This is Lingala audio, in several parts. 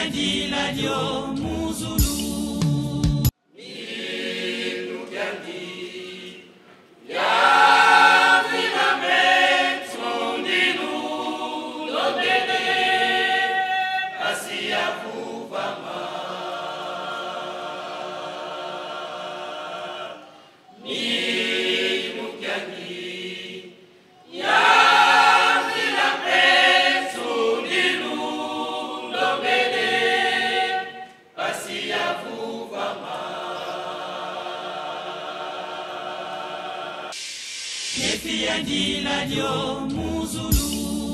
Efiandila dio muzulu. Efiandila dio muzulu.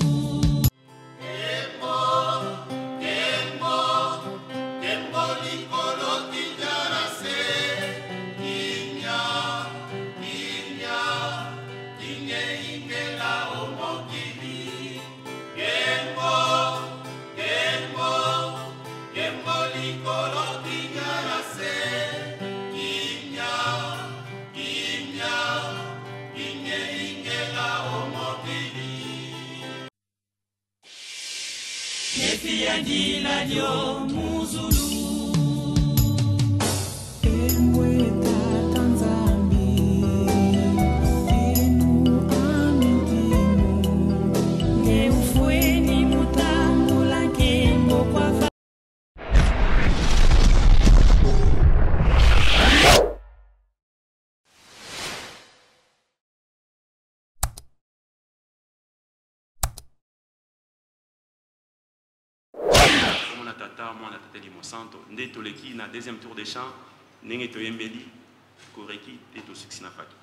Efiandila dio muzulu. Tata moi na tata di Monsanto nde toleki na deuxième tour des champs ndenge toyembeli koreki te to succès na faki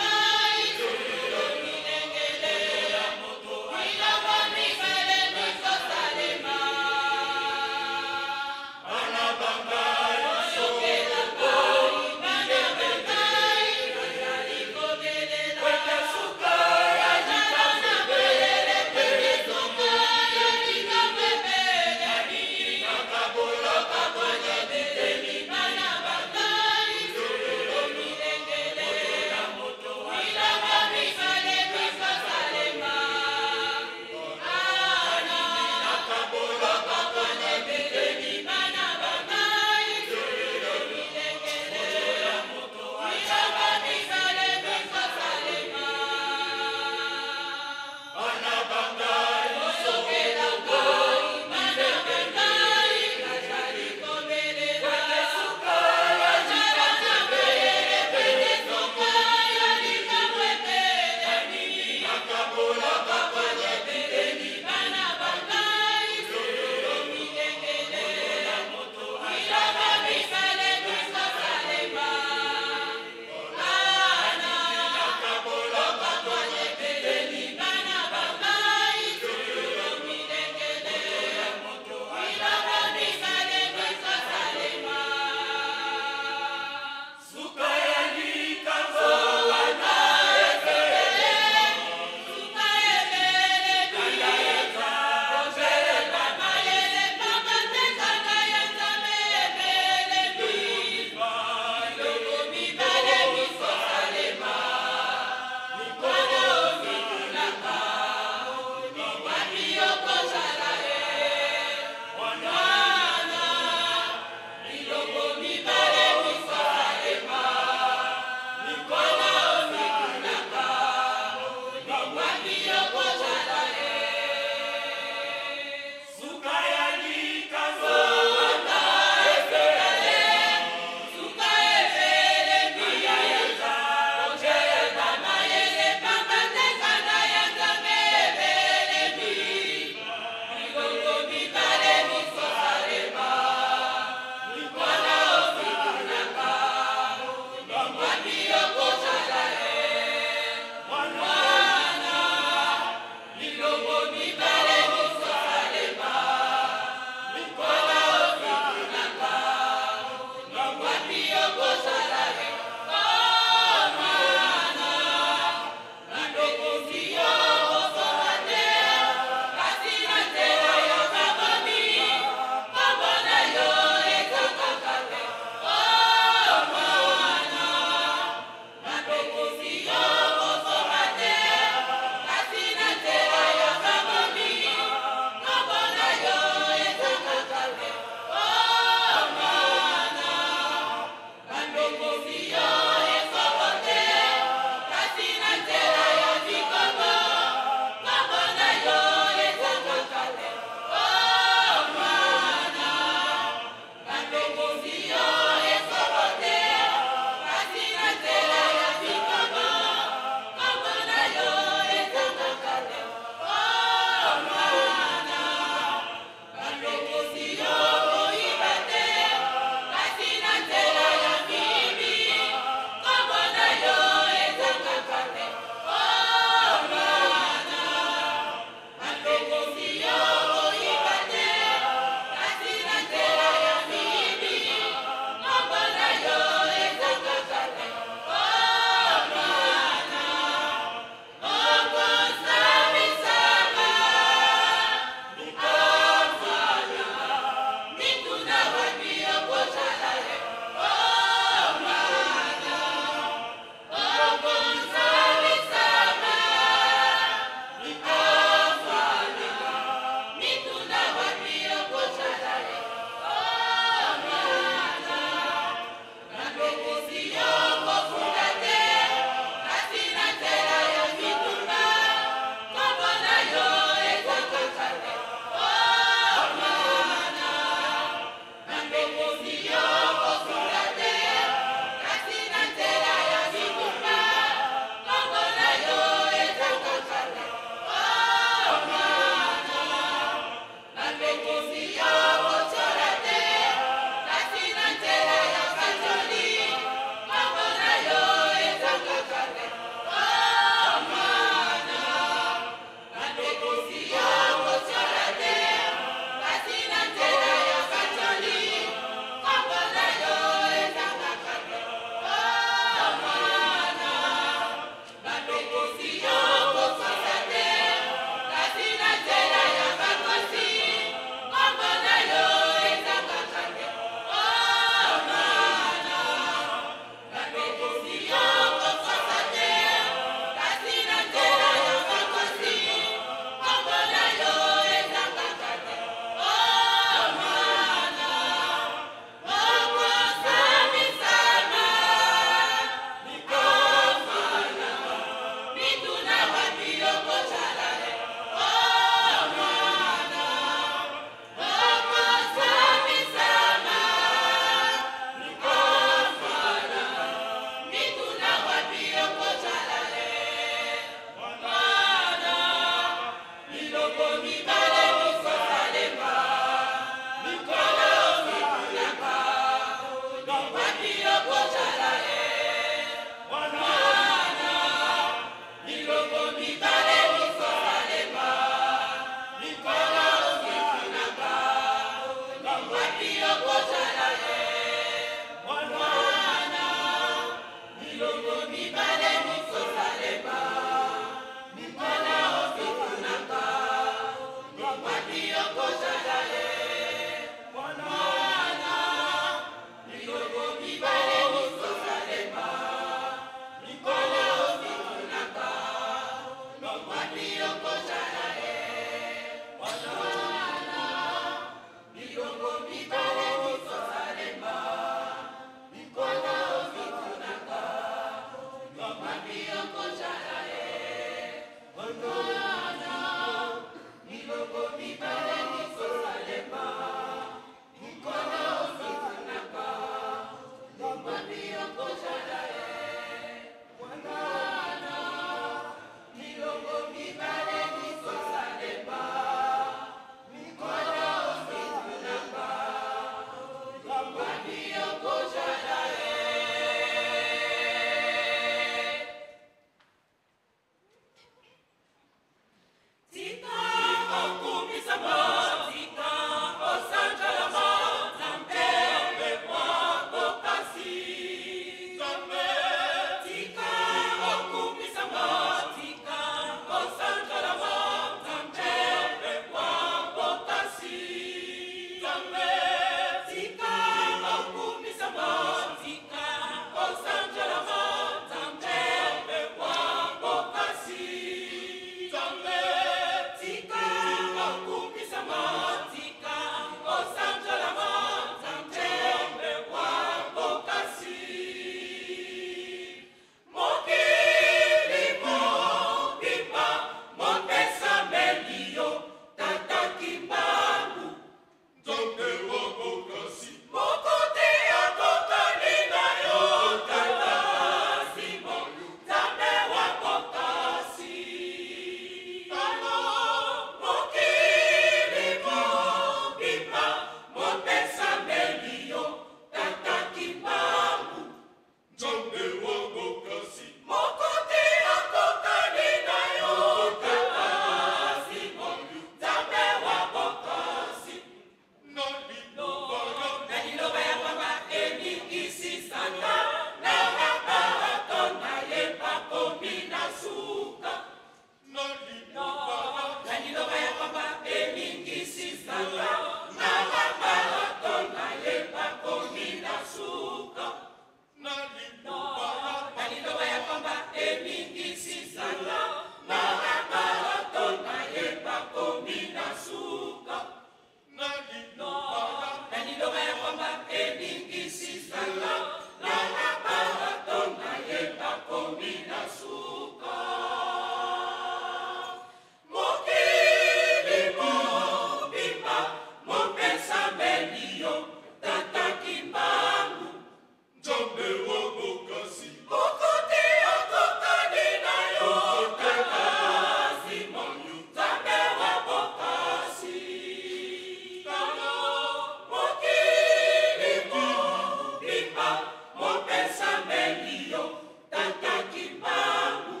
Tata Kimbangu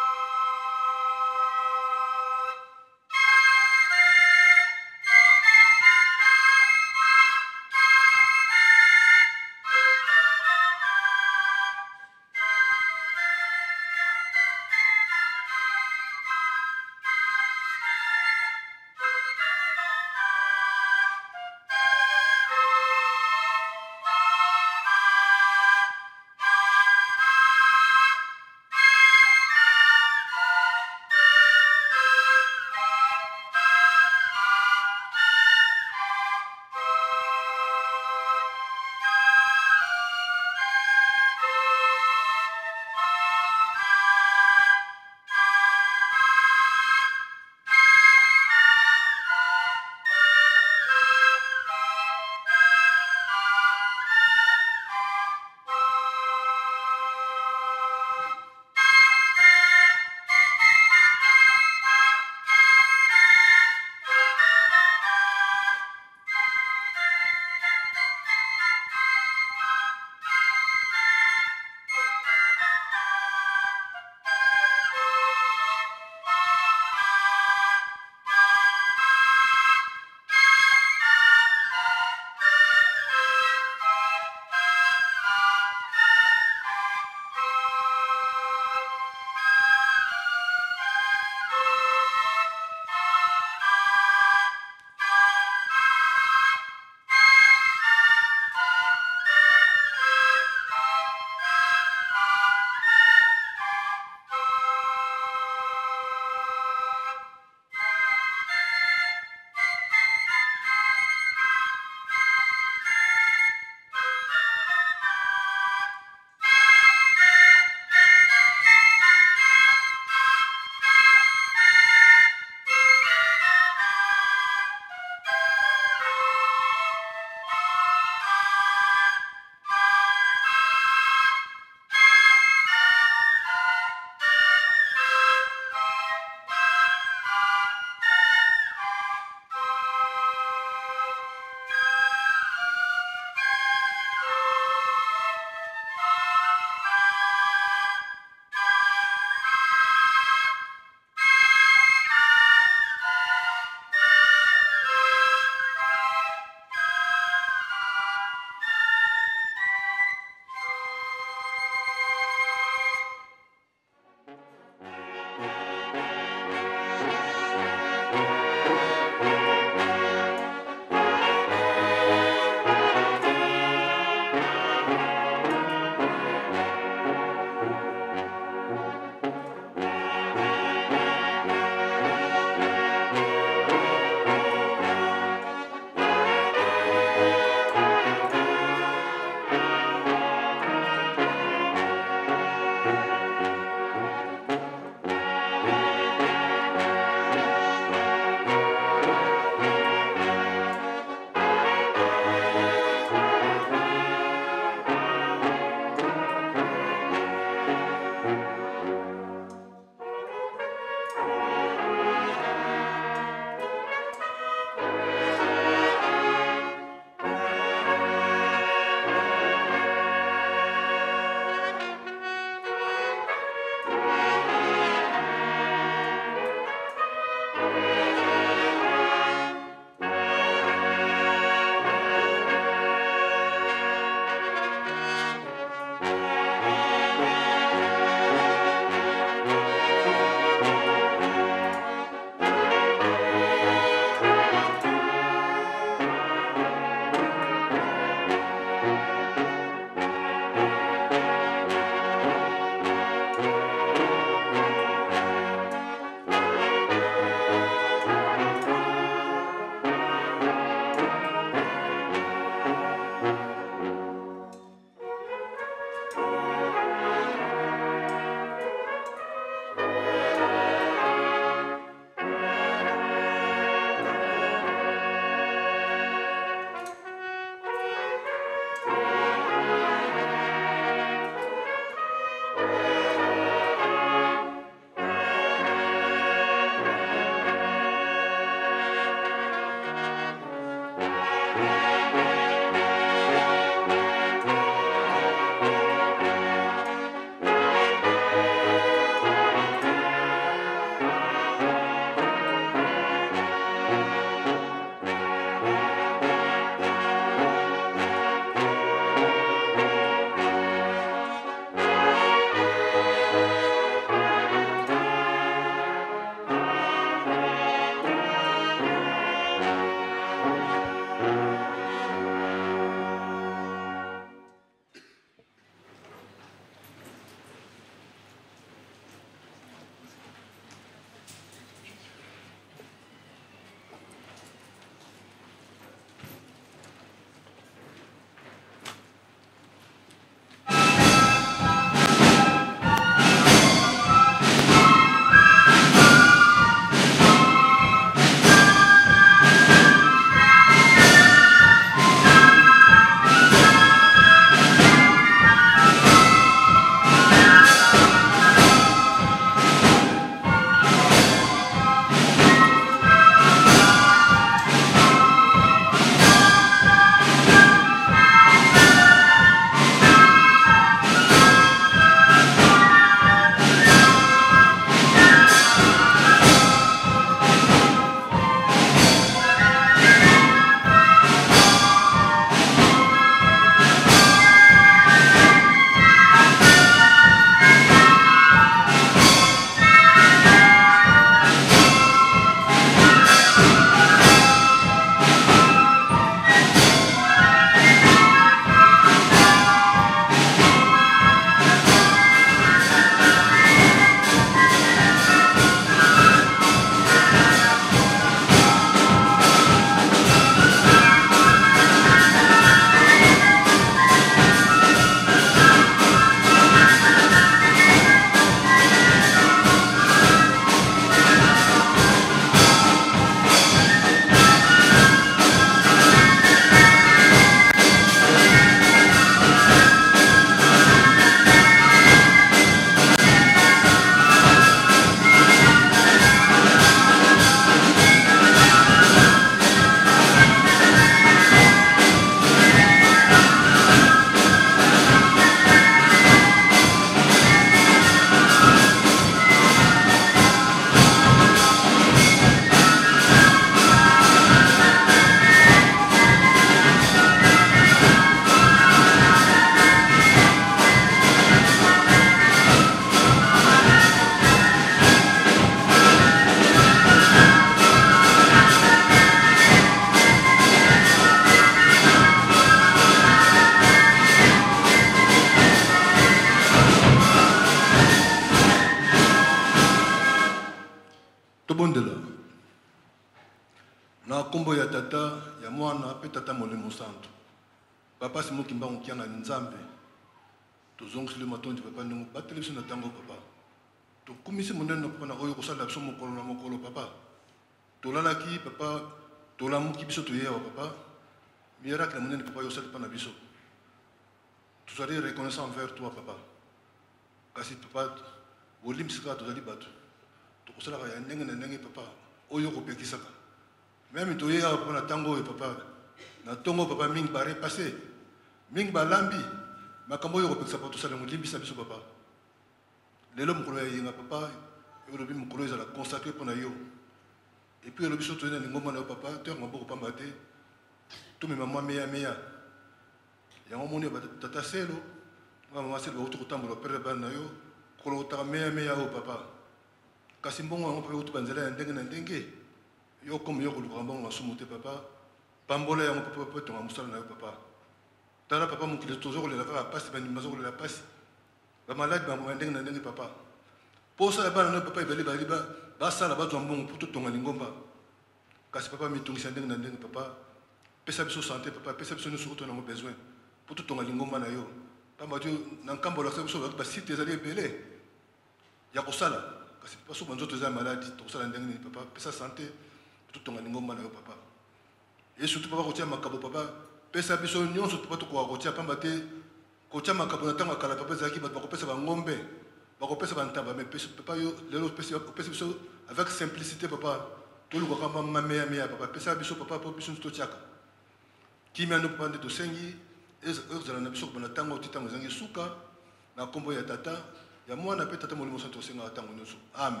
kombo ya tata ya mwana pe tata molemo santo papa simo kimbango kiana nzambe tozongisi le matondi papa ndongo batele biso na tango papa tokumisi monene papa na oyo kosala biso mokolo na mokolo papa tolalaki papa tolamuki biso toyewa papa miracle monene papa yo sala pa na biso tozali reconnaissant envers toi papa kasi papa olimbisaka tozali bato tokosalaka ya ndenge na ndenge papa oyo kopekisaka même toyeya papa na tango oyo papa na tongo papa mingi barepasse mingi balambi makambo oyo kopekisa papa tosala ngolimbisa biso papa lelo mokolo ya yenga papa olobi mokolo ezala consacré mpona yo et puis olobi so toyena lingomba na yo papa toyanga maboko pamba te tomema mwa meya yango moni tata selo mama selo bauti kotambola pere bana na yo kolo otaka meya oyo papa kasi mbongo yango mpe uti banzela ya ndenge na ndenge yo comme yo koluka mbongo masumu te papa pambola yango papa mpe tonga mosala na yo papa tala papa mokili tozo kolela kaka pasi bandimi bazo kolela pasi bamaladi bamoma ndenge na ndenge papa mpo osala bana na yo papa ebali basala bazwa mbongo mpo totonga lingomba kasi papa mitungisa ndenge na ndenge papa pesa biso santé papa pesa biso nyonso oyo tonango besoin mpo totonga lingomba na yo pamba ti na nkambo olakisa biso basite ezali ebele ya kosala kasi papa so banzoto eza maladi tokosala ndenge nini papa pesa santé mpo totonga lingomba na yo papa et surtout papa kotia makabo papa pesa biso nyonso papa tokoka kotia pamba te kotia makabo na ntango ya kala papa ezalaki bato bakopesa bangombe bakopesa bantaba mais papa yo lelo opesa biso avec simplicité papa tolukaka mameya papa pesa biso papa mpo biso totiaka kimia ndo papa nde tosengi ezala na biso kobanda ntango oti ntango ezangi suka na nkombo ya tata ya mwana mpe tata molimo santo tosengaka ntango nyonso amen.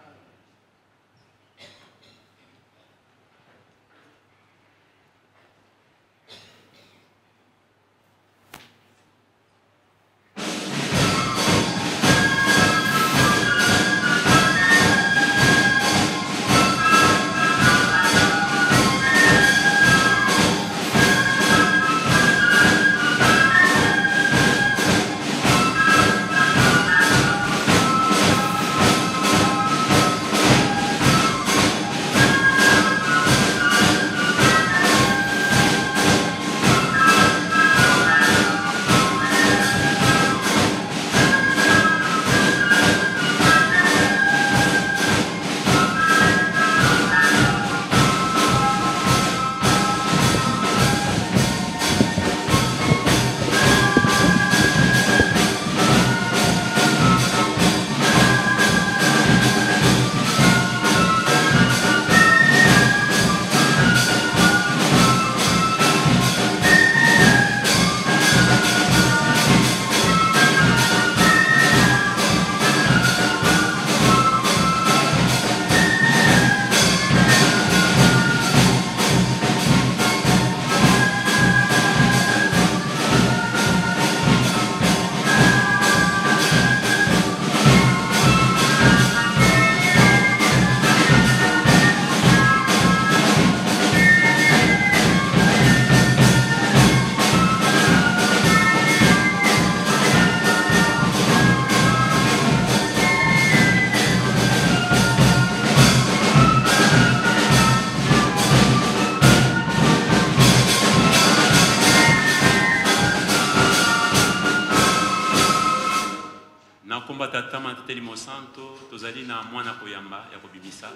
Santo tozali na mwana koyamba ya kobimisa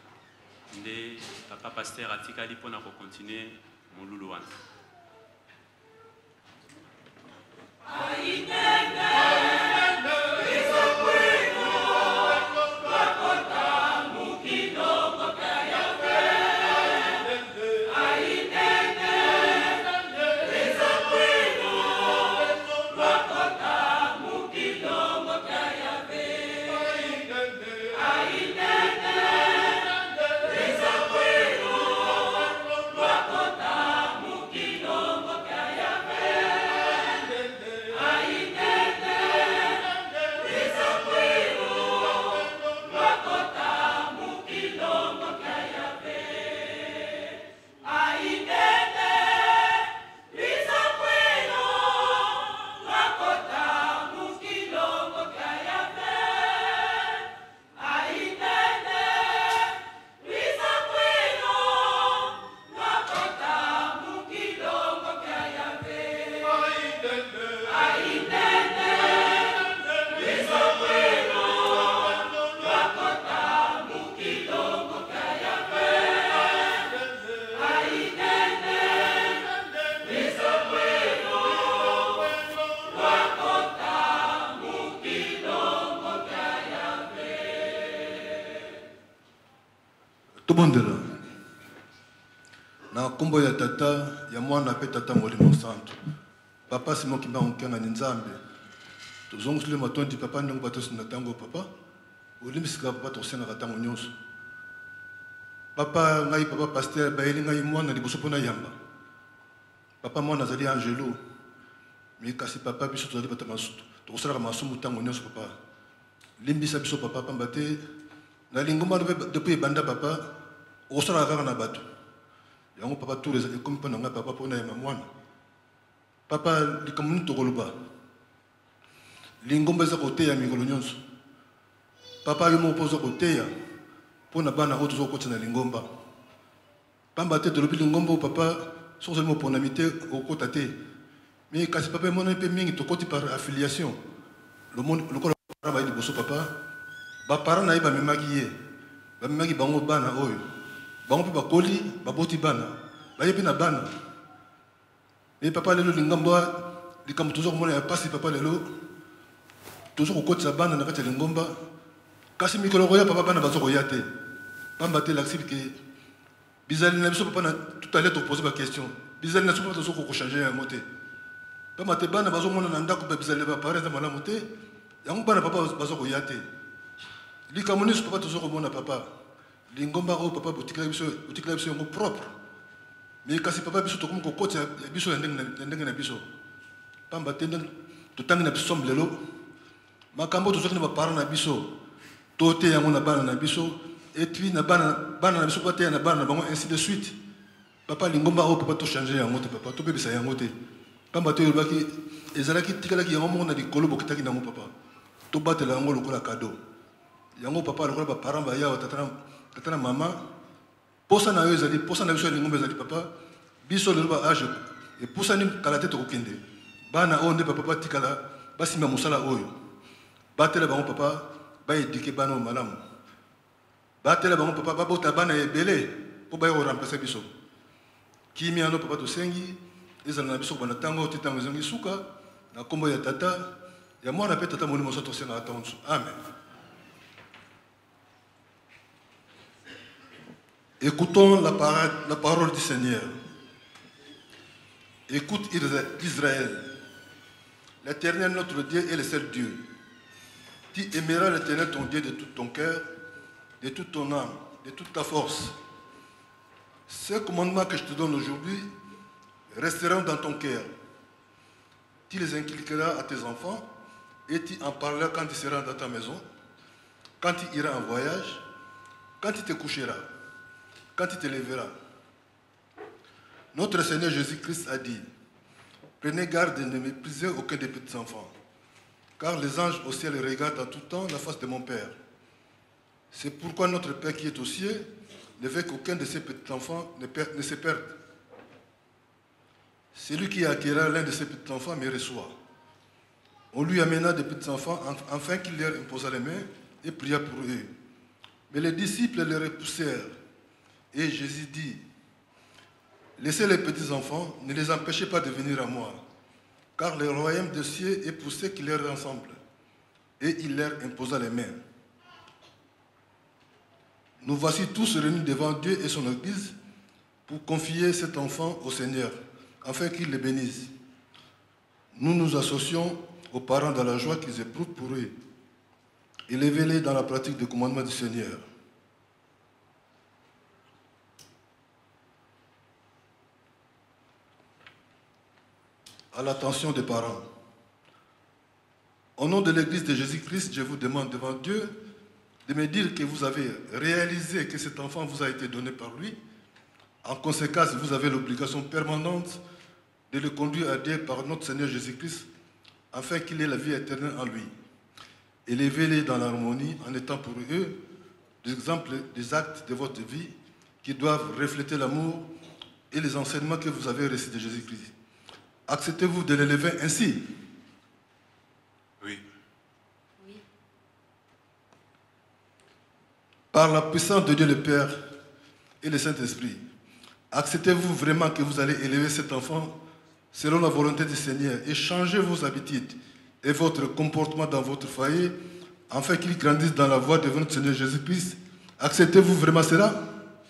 nde papa pasteur atikali mpona kokontinue molulu wana. Muki tobondela na kombo ya tata ya mwana pe tata molimo santo papa Simon Kimba onkenga ni nzambe tozongusile matondi papa ndongo bato na tango papa olimbisika papa tosenga tango nyonso papa ngai papa pasteur bayeli ngai mwana liboso pona yamba papa mwana azali angelo mais kasi papa biso tozali bata masutu tokosalaka masumu tango nyonso papa limbisa biso papa pamba te na lingomba depuis ebanda papa okosalaka kaka na bato yango papa tour ekomi mpo na ngai papa mpona yamba mwana papa likambo nini tokoloba lingomba eza koteya mikolo nyonso papa yo moko mpo oza koteya mpo na bana oyo toza kokotisa na lingomba pamba te tolobi lingomba oyo papa soki ozali moponami te okokota te mais kasi papa emonani mpe mingi tokoti par affiliation lokola parent baye liboso papa baparent na ye bamemaki ye bamemaki bango bana oyo bango mpe bakoli baboti bana baye mpe na bana mais papa lelo likambo toza komona ya pasi papa lelo toza kokotisa bana na kati ya lingomba kasi mikolo koya papa bana baza koya te pamba te lakisi ke bizali na biso papa na tout à l'heure topose baquestion bizali na biso papa toza kokochange yango te pamba te bana bazomona na ndako mpe bizali bapare eza malamu te yango bana papa baza koya te likambo nyonso papa toza komona papa lingomba oyo papa otikala biso yango propre mais kasi papa biso tokomi kokotisa biso ya ndenge na biso pamba te totangi na biso sombe lelo makambo tozwaki na baparent na biso toteya yango na bana na biso epuis na bana na biso bateya na bana na bango ainsi de suite papa lingomba oyo papa tochange yango te papa topebisa yango te pamba te olobaki ezalaki tikalaki yango moko na likolo bokitaki nango papa tobatela yango lokola kado yango papa lokola baparent bayawa tata na mama posa na yo ezali posa na biso ya lingomba ezali papa biso lelo ba age epusani kala te tokokende bana oyo nde papa batikala basimba mosala oyo batela bango papa baedike bana oyo malamu batela bango papa babota bana ebele mpo baye koremplace biso kimi yano papa tosengi ezala na biso kobanda ntango te ntango ezangi suka na nkombo ya tata ya mwana mpe tata molimo so tosengaka ntango mosusu amen. Écoutons la parole du Seigneur. Écoute Israël. L'Éternel notre Dieu est le seul Dieu. Tu aimeras l'Éternel ton Dieu de tout ton cœur, de toute ton âme, de toute ta force. Ces commandements que je te donne aujourd'hui resteront dans ton cœur. Tu les inculqueras à tes enfants et tu en parleras quand tu seras dans ta maison, quand tu iras en voyage, quand tu te coucheras, quand tu te lèveras. Notre Seigneur Jésus-Christ a dit, prenez garde de ne mépriser aucun des petits enfants, car les anges au ciel regardent en tout temps la face de mon Père. C'est pourquoi notre Père qui est aux cieux ne veut qu'aucun de ces petits enfants ne se perde. Celui qui acquérera l'un de ces petits enfants me reçoit. On lui amena des petits enfants afin qu'il leur imposa les mains et pria pour eux. Mais les disciples les repoussèrent. Et Jésus dit, laissez les petits enfants, ne les empêchez pas de venir à moi, car le royaume des cieux est pour ceux qui leur ressemblent. Et il leur imposa les mains. Nous voici tous réunis devant Dieu et son Église pour confier cet enfant au Seigneur, afin qu'il les bénisse. Nous nous associons aux parents dans la joie qu'ils éprouvent pour eux. Élevez-les dans la pratique des commandements du Seigneur. À l'attention des parents. Au nom de l'Église de Jésus-Christ, je vous demande devant Dieu de me dire que vous avez réalisé que cet enfant vous a été donné par lui. En conséquence, vous avez l'obligation permanente de le conduire à Dieu par notre Seigneur Jésus-Christ, afin qu'il ait la vie éternelle en lui. Élevez-les dans l'harmonie en étant pour eux des exemples des actes de votre vie qui doivent refléter l'amour et les enseignements que vous avez reçus de Jésus-Christ. Acceptez-vous de l'élever ainsi? Oui. Oui. Par la puissance de Dieu le Père et le Saint-Esprit, acceptez-vous vraiment que vous allez élever cet enfant selon la volonté du Seigneur et changer vos habitudes et votre comportement dans votre foyer afin qu'il grandisse dans la voie de notre Seigneur Jésus-Christ? Acceptez-vous vraiment cela?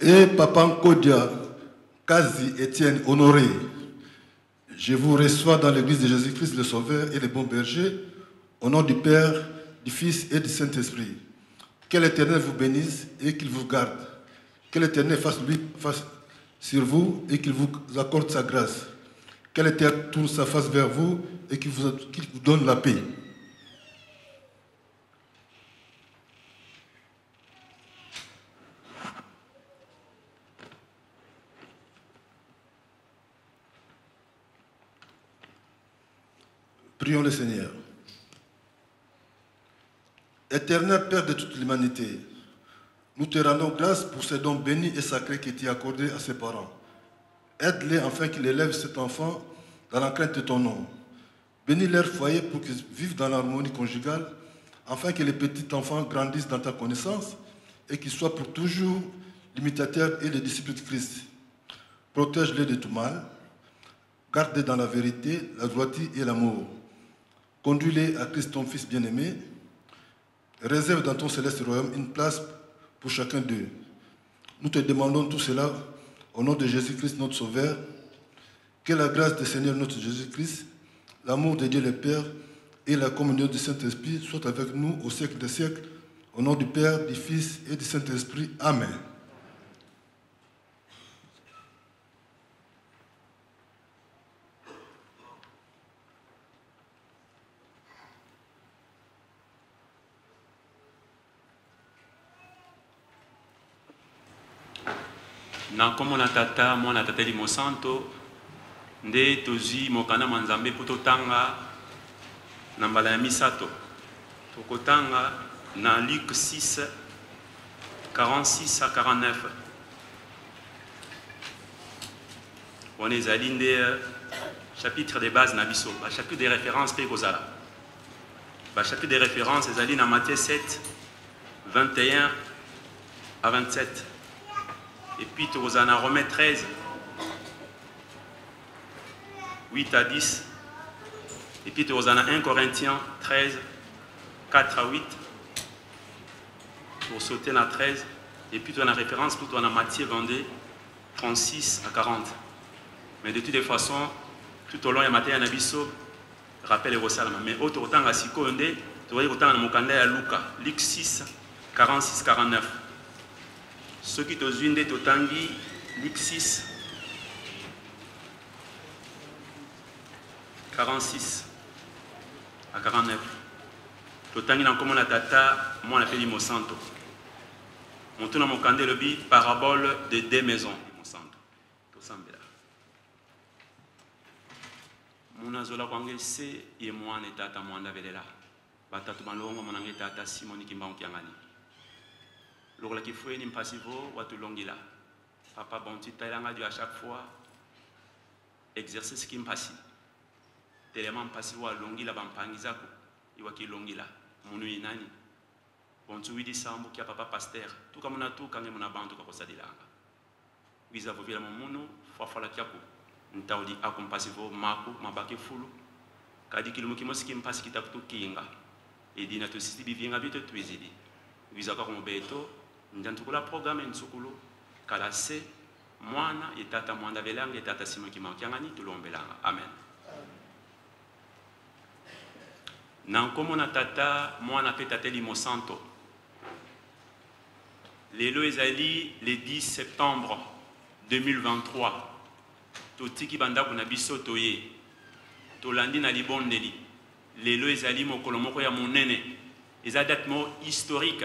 et Papa Nkodia Kazi Étienne Honoré, je vous reçois dans l'église de Jésus-Christ le Sauveur et le Bon Berger, au nom du Père, du Fils et du Saint-Esprit. Que l'Éternel vous bénisse et qu'il vous garde. Que l'Éternel fasse sur vous et qu'il vous accorde sa grâce. Que l'Éternel tourne sa face vers vous et qu'il vous donne la paix. Prions le Seigneur. Éternel Père de toute l'humanité, nous te rendons grâce pour ces dons bénis et sacrés que tu as accordés à ses parents. Aide-les afin qu'ils élèvent cet enfant dans la crainte de ton nom. Bénis leur foyer pour qu'ils vivent dans l'harmonie conjugale, afin que les petits enfants grandissent dans ta connaissance et qu'ils soient pour toujours l'imitateur et les disciples de Christ. Protège-les de tout mal, garde-les dans la vérité, la droiture et l'amour. Conduis-les à Christ, ton Fils bien-aimé. Réserve dans ton céleste royaume une place pour chacun d'eux. Nous te demandons tout cela au nom de Jésus-Christ, notre Sauveur. Que la grâce du Seigneur, notre Jésus-Christ, l'amour de Dieu le Père et la communion du Saint-Esprit soient avec nous au siècle des siècles. Au nom du Père, du Fils et du Saint-Esprit. Amen. Na komo na tata mwana tata limo santo nde tozi mokanda manzambe pototanga na mbala ya misato tokotanga na Luc 6 46 à 49 on ezali nde chapitre de base na biso ba chapitre de référence pe kozala ba chapitre de référence ezali na Matthieu 7 21 à 27. Et puis tu as en Romains 13, 8 à 10. Et puis tu as en 1 Corinthiens 13, 4 à 8. Pour sauter dans 13. Et puis tu as en référence pour toi en Matthieu 22, 36 à 40. Mais de toutes les façons, tout au long de Matthieu en Abisso, rappelle Rosalama. Mais autant à Sikonde, tu vois autant en Mokanda à Luc 6, 46, 49. Ceux qui ont une de Totangi, Luc 6, 46 à 49. Totangi n'a comme la tata, moi on appelle Monsanto. On tourne mon candé le bi, parabole de 2 maisons. Monsanto. Tosambela. Mon azola kwange se et moi ne tata moi ndavelela. Batatu malongo mon ange tata Simoni Kimbangu Kiangani. Lorsque la kifoué ni mpassivo watu longila papa bon tu tailanga du à chaque fois exercice qui mpassi tellement mpassivo longila bampangiza ko iwaki longila munu inani bon tu widi sambo kia papa pasteur tout comme on a tout quand on a bantu ko sadilanga biza vovila munu fafala kiako ntaudi akompassivo mako mabake fulu kadi kilimo kimosi kimpassi kitakutu kinga edina to sisi bivinga bito tuizidi biza ko mobeto ndantukula programme nsukulu kala se mwana etata mwanda belanga etata simo kimakiangani tulombelanga amen nankomo na tata mwana pe tata limo santo lelo ezali le 10 septembre 2023 totiki banda kuna biso toye tolandi na libondeli lelo ezali mokolo moko ya monene eza date mo historique.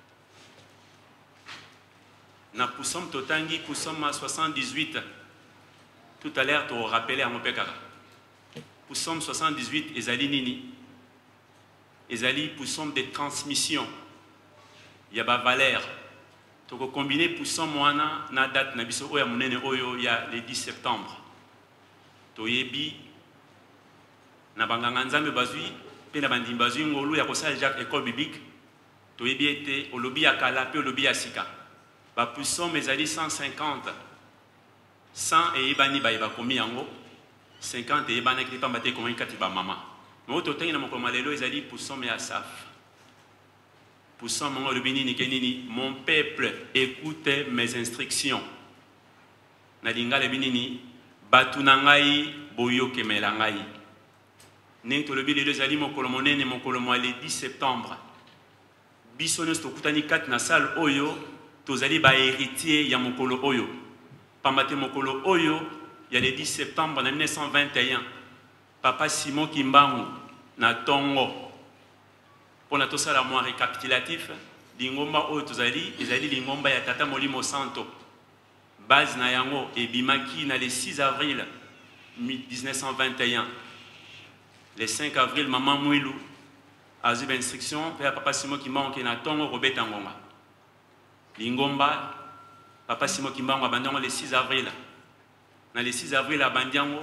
Na Poussom Totangi, Poussom 78. Tout à l'heure, tu as rappelé à mon père. Poussom 78, Ezali Nini. Ezali Poussom de transmission. Il y a Valère. Tu as combiné Poussom Moana, na date, na biso, oya monene, oyo, il y a le 10 septembre. Tu yebi, na banganganzambe bazui, pe na bandi bazui, ngolu, ya kosa Jacques école biblique. Tu yebi ete, olobi ya kala, pe olobi ya sika. Ba Poussom ezali 150 100 et ebani ba eba komi yango 50 et ebana ki pamba te komi kati ba mama mo to tengi na mokoma lelo ezali Poussom ya Asaf Pour ça, mon peuple écoute mes instructions. Nalinga le binini batunangai boyoke melangai. Neng tolobi le zali mokolo monene mokolo le 10 septembre. Biso nesto kutani kat na salle oyo tozali ba héritier ya mokolo oyo. Pambate mokolo oyo ya le 10 septembre 1921. Papa Simon Kimbangu na tongo. Pour na tosala moi récapitulatif, lingomba oyo tozali ezali lingomba ya Tata Molimo Santo. Base na yango et bimaki na le 6 avril 1921. Le 5 avril, maman Mouilou a eu l'instruction pour papa Simon Kimbangu na tongo Robert Angonga. Lingomba, papa Simon Kimbangu a bandiango le 6 avril. Na le 6 avril a bandiango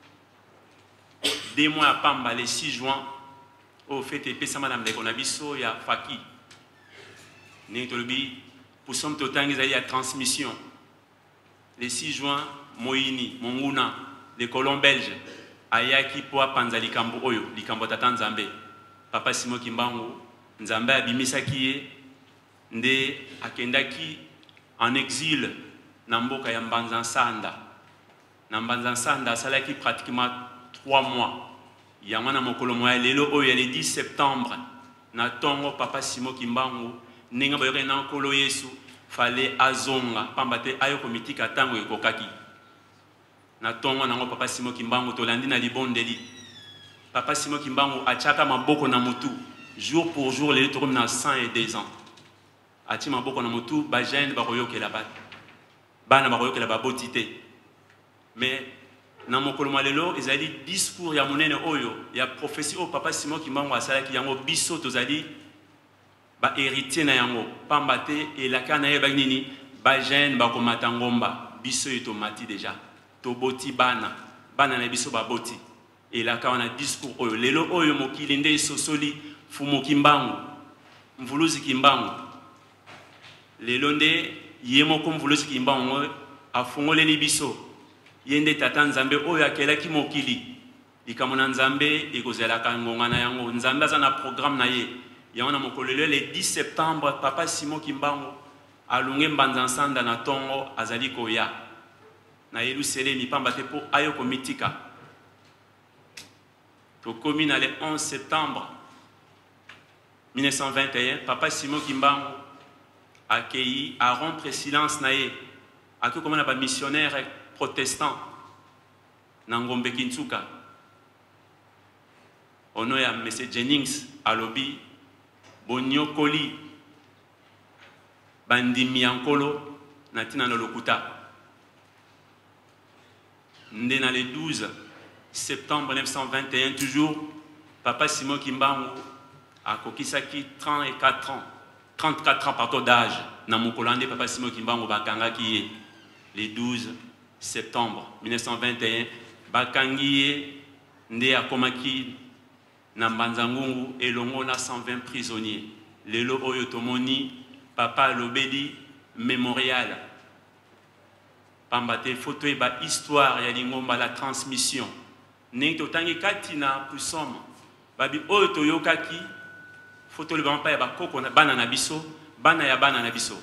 2 mois à Pamba le 6 juin au fait et pesa madame de Konabiso ya Faki. Né tolobi pour somme totangi zali à transmission. Le 6 juin, Moïni, Monguna, les colons belges, Ayaki Poa Panza Likambo Oyo, Likambo Tata Nzambe, Papa Simon Kimbangu, Nzambe Abimisaki, Nde Akendaki en exil, Namboka Yambanzan Sanda. Nambanzan Sanda, Salaki pratiquement 3 mois. Yamana Mokolo Moya, Lelo Oyo, le 10 septembre, Natongo Papa Simon Kimbangu, Nenga Boyore Nankolo Yesu. Fallait azonga pambate ayo komitika tango ekokaki na tongo nango papa Simon Kimbangu tolandi na libondeli papa Simon Kimbangu achaka maboko na mutu jour pour jour les tourne na 102 ans ati maboko na mutu ba jeune ba koyokela ba bana ba koyokela ba botité mais na mokolo malelo ezali discours ya monene oyo ya prophétie au papa Simon Kimbangu asalaki yango biso tozali ba héritier na yango pambate et la kana ye bagnini ba jeune ba komata ngomba biso eto mati déjà to boti bana na biso ba boti et la kana discours oyo lelo oyo mokili nde sosoli fumo Kimbangu mvuluzi Kimbangu lelo nde yemo ko mvuluzi Kimbangu afungoleli biso yende Tata Nzambe oyo akelaki mokili likamona Nzambe ekozela kangonga na yango Nzambe azana programme na ye. Yawana mokolele le 10 septembre papa Simon Kimbangu alunge mbanzansanda na tongo azali koya na Yerusalemi pambate po ayo komitika to komi na le 11 septembre 1921 papa Simon Kimbangu accueilli à rompre silence na ye aki comme na ba missionnaire protestant na Ngombe Kintsuka ono ya M. Jennings alobi Bonyokoli bandimi yankolo natina no lokuta nde na le 12 septembre 1921 toujours papa Simon Kimbangu a kokisaki 34 ans pardon d'âge na mokolande papa Simon Kimbangu bakangaki le 12 septembre 1921 bakangi nde akomaki na Mbanzangungu elongo na 120 prisonniers. Lelo oyo tomoni papa lobedi mémorial. Pambate photo e ba histoire ya lingomba la transmission. Neng totangi katina pusom. Babi oyo toyokaki photo le bampa ya ba koko na bana na biso, bana ya bana na biso.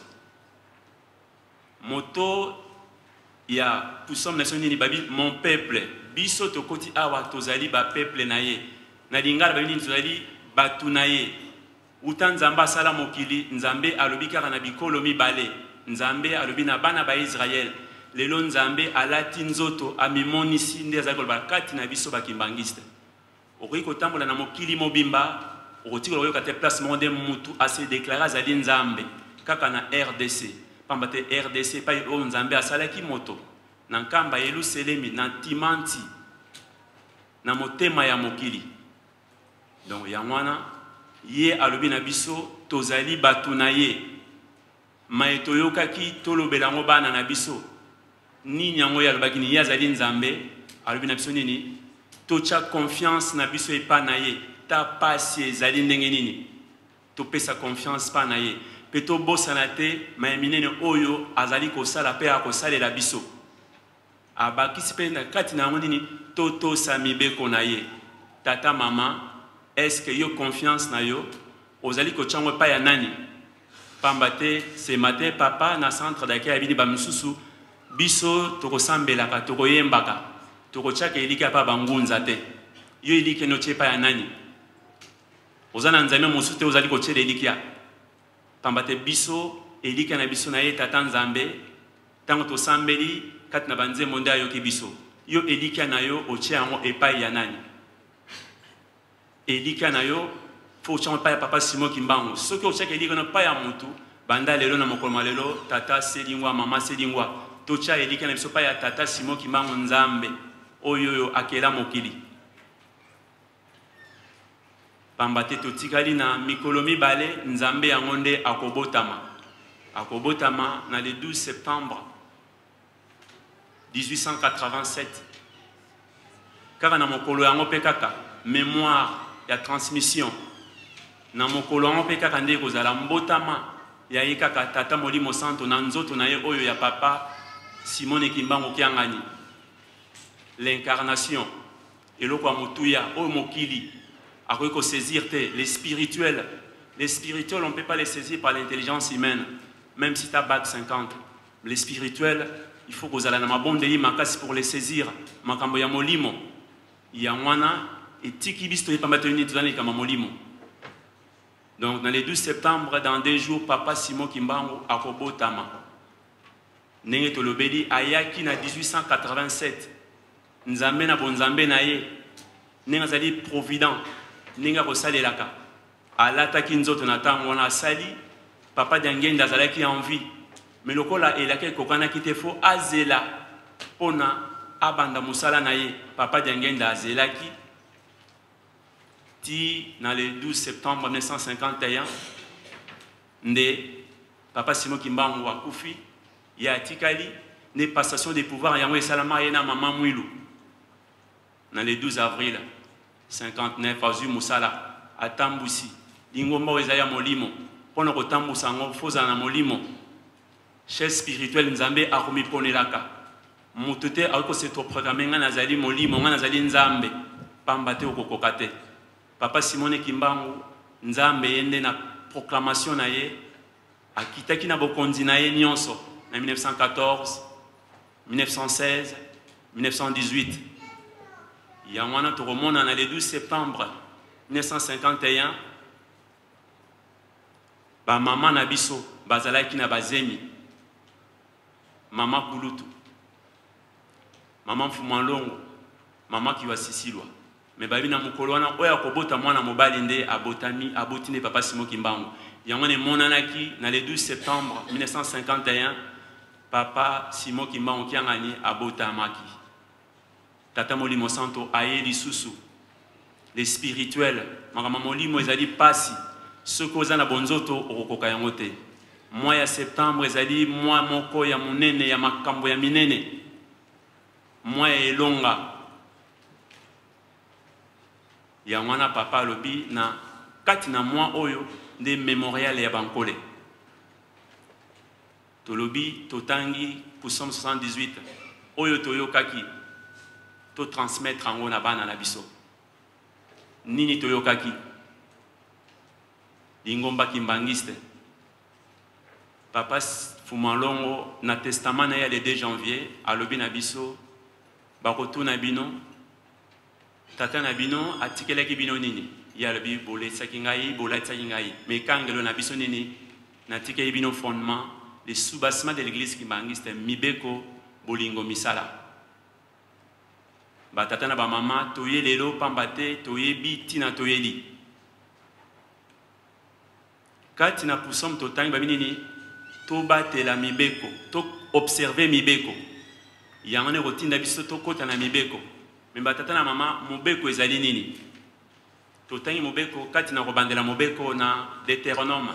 Moto ya pusom nationini babi mon peuple biso tokoti awa tozali ba peuple na ye. Na lingala babini tozali batu na ye uta Nzambe asala mokili Nzambe alobi kaka na bikolo mibale Nzambe alobi na bana ba Israël lelo Nzambe alati nzoto amimonisi nde azali koloba kati na biso bakimbangiste okoki kotambola na mokili mobimba okotika koyoka te place moko nde mutu ase déclare azali Nzambe kaka na RDC pambate RDC pa oyo Nzambe asalaki moto na nkamba Yerusalemi na timanti na motema ya mokili. Donc yangwana ye alobi na biso tozali batu na ye maetoyokaki tolobelango bana na biso ni nyango ya alobaki ni yazali Nzambe alobi na biso nini tocha confiance na biso epa na ye ta pasi ezali ndenge nini topesa confiance pa na ye pe tobosana te mayeminene oyo azali kosala pe akosalela biso abakisi pe na kati na yango nini totosa mibeko na ye tata mama est-ce que yo confiance na yo ozali kochango pa ya nani pambate ce matin papa na centre d'accueil abini ba misusu biso tokosambelaka tokoyembaka tokochaka eliki pa bangunza te yo eliki no chepa ya nani ozana nzambe mosusu te ozali kochela eliki ya pambate biso eliki na biso na ye tata nzambe tango tosambeli kati na banzembo nde ayoki biso yo eliki na yo oche yango epai ya nani eliki na yo fo ochango epai ya papa Simon Kimbangu soki ochaka eliki na epai ya mutu banda lelo na mokolo malelo tata selingwa mama selingwa tocha eliki na biso epai ya tata Simon Kimbangu nzambe oyo akela mokili pambate totikali na mikolo mibale nzambe yango nde akobotama na le 12 septembre 1887 kaka na mokolo yango pe kaka mémoire ya transmission na mokolo yango pe kaka nde kozala mbotama ya ye kaka tata Molimo Santo na nzoto na ye oyo ya papa Simon Kimbangu Kiangani l'incarnation eloko ya motuya oyo mokili akoki ko saisir te les spirituels on ne peut pas les saisir par l'intelligence humaine même si tu as bac 50 les spirituels il faut kozala na mabonde yi makasi pour les saisir makambo ya molimo ya mwana etiki biso epamba toni tozali kama molimo. Donc dans le 12 septembre dans 2 jours papa Simon Kimbangu akobotama ndenge tolobeli ayaki na 1887 nzambe na bonzambe na ye ndenge azali provident ndenge akosalelaka alataki nzoto na ntango wana asali papa Diangenda azalaki en vie mais lokola elaka ekokanaki te fo azela mpona abanda mosala na ye papa Diangenda azelaki ti na le 12 septembre 1951 nde papa Simon Kimbangu akufi ya atikali ne passation de pouvoir yango esalama ye na mama Mwilu na le 12 avril 59 azwi mosala atambusi lingomba ezali ya molimo mpona kotambusa yango fozala na molimo chef spirituel nzambe akomiponelaka moto te akoki kosetroprograme nga nazali molimo nga nazali nzambe pamba te okokoka te papa Simon Kimbangu nzambe ye nde na proclamation na ye akitaki na bokonzi na ye nyonso na 1914 1916 1918 yango wana tokomona na le 12 septembre 1951 bamama na biso bazalaki na bazemi mama Kulutu mama Mfumalongo mama Kiwasisilwa me babi na mokolo wana oyo akobota mwana mobali nde aboti nde papa Simon Kimbangu yango emonanaki na le 12 septembre 1951 papa Simon Kimbangu Kiangani abotamaki tata Molimo Santo aye lisusu les spirituels makambo molimo ezali pasi soki oza na bonzoto okokoka yango te mois ya septembre ezali mois moko ya monene ya makambo ya minene mois ya elonga yango wana papa alobi na kati na mois oyo nde mémorial ya bankole tolobi totangi psaume 78 oyo toyokaki to transmettre yango na bana na biso nini toyokaki lingomba kimbangiste papa Fumalongo na testament na ya le 2 janvier alobi na biso bakotuna bino tata na bino atikelaki bino nini ya alobi boletsaki ngai bolatisaki ngai mais kangelo na biso nini natikeli bino fondement les sous-bassements de l'église kimbangiste mibeko bolingo misala batata na bamama toye lelo pamba te toyebi tina toyeli kati na psaume totangi babi nini tobatela mibeko to observer mibeko yango ne kotinda biso tokota na mibeko me batata na mama mobeko ezali nini totangi mobeko kati na kobandela mobeko na Deutéronome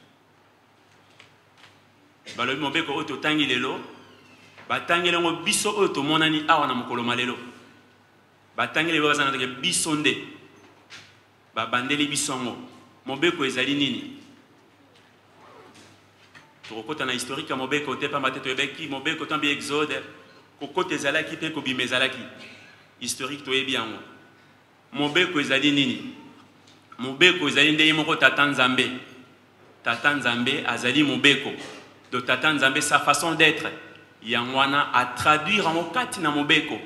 balobi mobeko oyo totangi lelo batangeli yango biso oyo tomonani awa na mokolo malelo batangeli baza na biso nde babandeli biso yango mobeko ezali nini tokokota na historique ya mobeko te pamba te toyebeki mobeko tambi exode kokota ezalaki mpe kobima ezalaki historique toyebi yango mobeko ezali nini mobeko ezali nde moko tata nzambe. Tata nzambe azali mobeko. Donc tata nzambe sa façon d'être yangwana à traduire en okati na mobeko.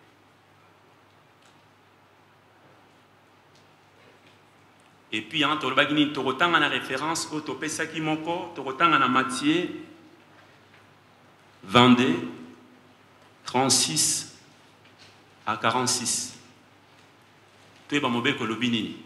Et puis hein, tolobagini tokotanga na référence au topesaki moko tokotanga na Matthieu 22 36 à 46. Toyeba mobeko lobi nini?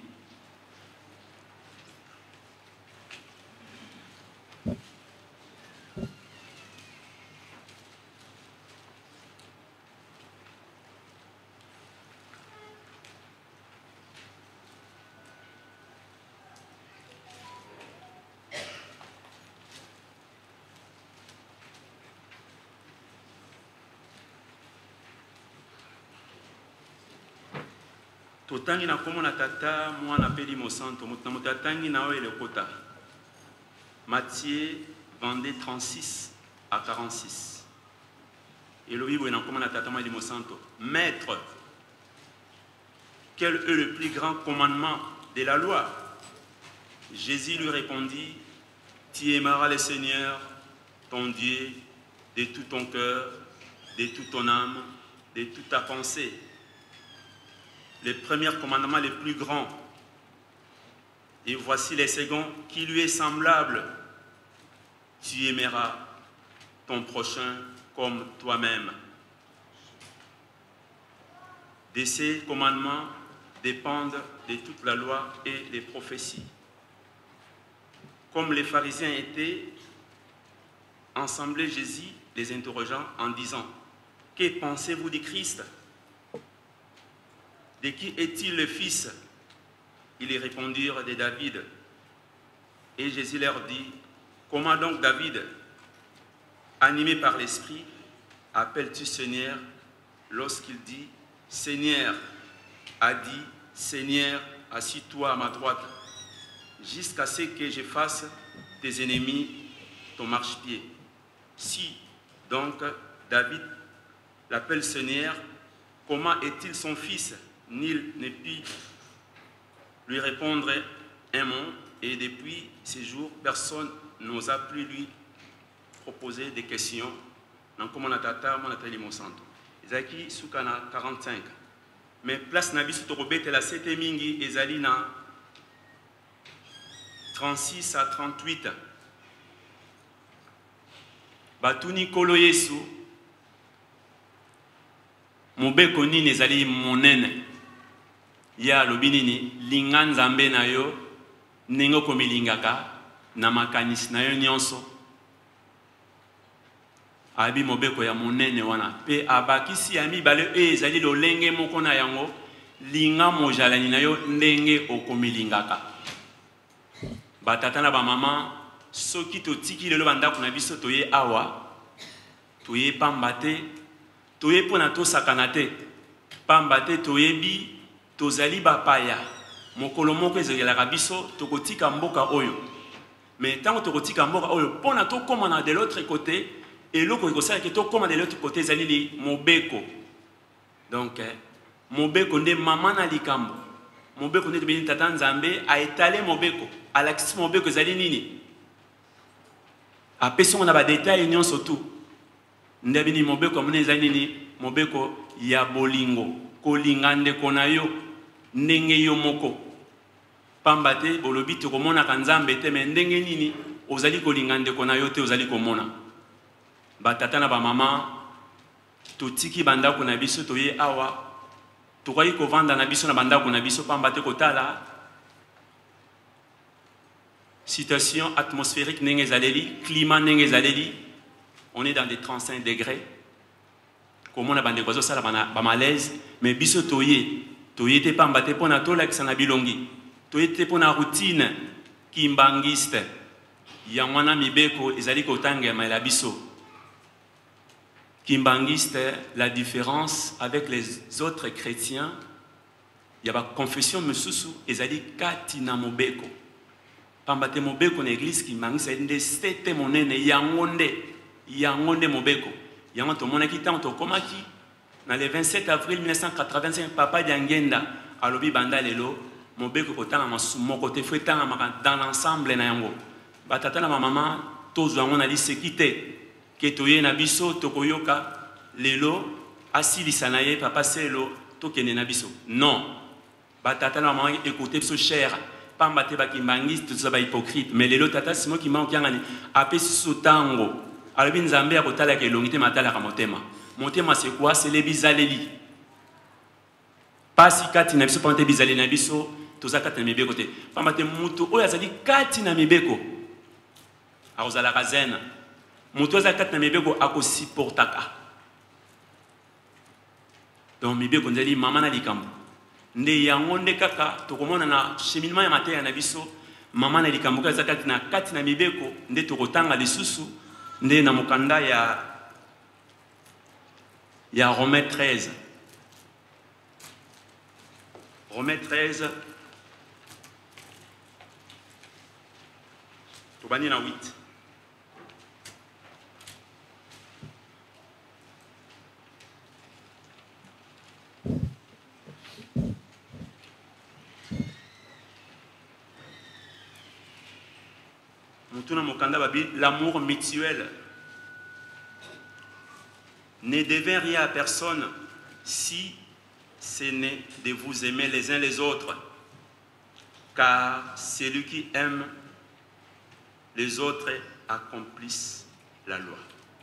Totangi na komo na tata mwana peli mosanto mutatangi na oyo elekota. Matthieu 22 36 à 46. Et le Bible na komo na tata mwana mosanto. Maître, quel est le plus grand commandement de la loi? Jésus lui répondit, tu aimeras le Seigneur, ton Dieu, de tout ton cœur, de toute ton âme, de toute ta pensée. Le premier commandement le plus grand. Et voici les seconds qui lui est semblable. Tu aimeras ton prochain comme toi-même. De ces commandements dépendent de toute la loi et les prophéties. Comme les pharisiens étaient assemblés, Jésus les interrogeant en disant, que pensez-vous du Christ? De qui est-il le fils? Ils répondirent de David. Et Jésus leur dit, comment donc David, animé par l'Esprit, appelle-tu Seigneur lorsqu'il dit, Seigneur, a dit, Seigneur, assis-toi à ma droite, jusqu'à ce que je fasse tes ennemis ton marchepied. Si donc David l'appelle Seigneur, comment est-il son fils? Nul ne put lui répondre un mot, et depuis ces jours, personne n'osa plus lui proposer des questions. Donc, comme on a tata, on a tali mon santo. Ezaki soukana 45. Mais place na biso tokobete la sete mingi ezali na 36 à 38. Batuni kolo Yesu mobeko nini ezali monene. Ya lobinini linga nzambe na yo ndenge komilingaka na makanisi na yo nyonso. Abi mobeko ya monene wana pe abakisi ya mibale ezali lolenge moko na yango linga mojalani na yo ndenge okomilingaka. Batata na ba mama soki totiki lelo bandako na biso toye awa toye pambate toye pona tosakana te pambate toyebi tozali bapaya mokolo moko ezelaka biso tokotika mboka oyo. Mais tant que tokotika mboka oyo pona tokoma na de l'autre côté et loko ekosala ke tokoma de l'autre côté ezali li mobeko. Donc mobeko nde mama na likambo. Mobeko nde tobeni tata nzambe a étalé mobeko alakisi mobeko ezali nini apesi na ba détail nyonso tout. Nde bini mobeko mone ezali nini mobeko ya bolingo kolinga ndeko na yo ndenge yo moko pamba te bolobi tokomona kanzambe te me ndenge nini ozali kolinga ndeko na yo te ozali komona. Batata na ba mama totiki bandako na biso toye awa tokoki kovanda na biso na bandako na biso pamba te kotala situation atmosphérique ndenge ezaleli climat ndenge ezaleli. On est dans des 35 degrés. Comment on a bandé quoi ça ba malaise mais biso toye te pamba te pona to lakisa na bilongi toye te pona routine kimbangiste ya mwana mibeko ezali kotanga ma la biso kimbangiste. La différence avec les autres chrétiens, il y a ba confession mesusu ezali kati na mobeko pamba te mobeko na église kimbangiste ndé c'était monene yangonde mobeko. Yango tomonaki tant tokomaki na le 27 avril 1985 papa Diangenda alobi banda lelo mobeko kotanga masumo côté faut tanga dans l'ensemble na yango batata na maman tozo yango na lisekite ke toye na biso tokoyoka lelo asilisa na ye papa selo tokende na biso non batata na maman écoutez biso cher pamba te bakimbangisi toza ba hypocrite mais lelo tata simo kimba okiangani apesi sotango alobi nzambe akotala ke elongi te matala ka motema motema c'est quoi c'est les bizaleli pasi kati na biso pante bizaleli na biso toza kati na mibeko te pamba te mutu oyo azali kati na mibeko akozalaka zen mutu aza kati na mibeko akosupportaka donc mibeko nzali mama na likambo nde yango nde kaka tokomona na cheminement ya mateya na biso mama na likambo kaza kati na mibeko nde tokotanga lisusu nde na mokanda ya Romains 13 Romains 13 tobani na 8 l'amour mutuel ne devait rien à personne si ce n'est de vous aimer les uns les autres, car celui qui aime les autres accomplissent la loi.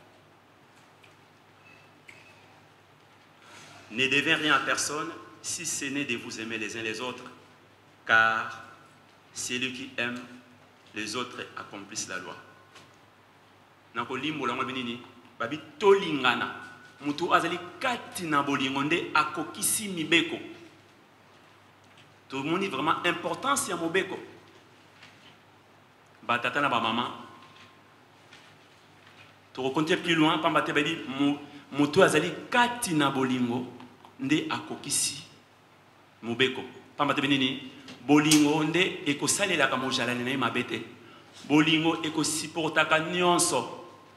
Ne devait rien à personne si ce n'est de vous aimer les uns les autres, car celui qui aime les autres accomplissent la loi. Nakolimbo lango binini babi tolingana mutu azali kati na bolingo nde akokisi mibeko. Tout le monde est vraiment importance ya mobeko. Batata na ba maman. To raconter plus loin pamba te babi mutu azali kati na bolingo nde akokisi mobeko. Pamba te binini bolingo nde ekosalela ka mojalani na mabete. Bolingo ekosupportaka nyonso.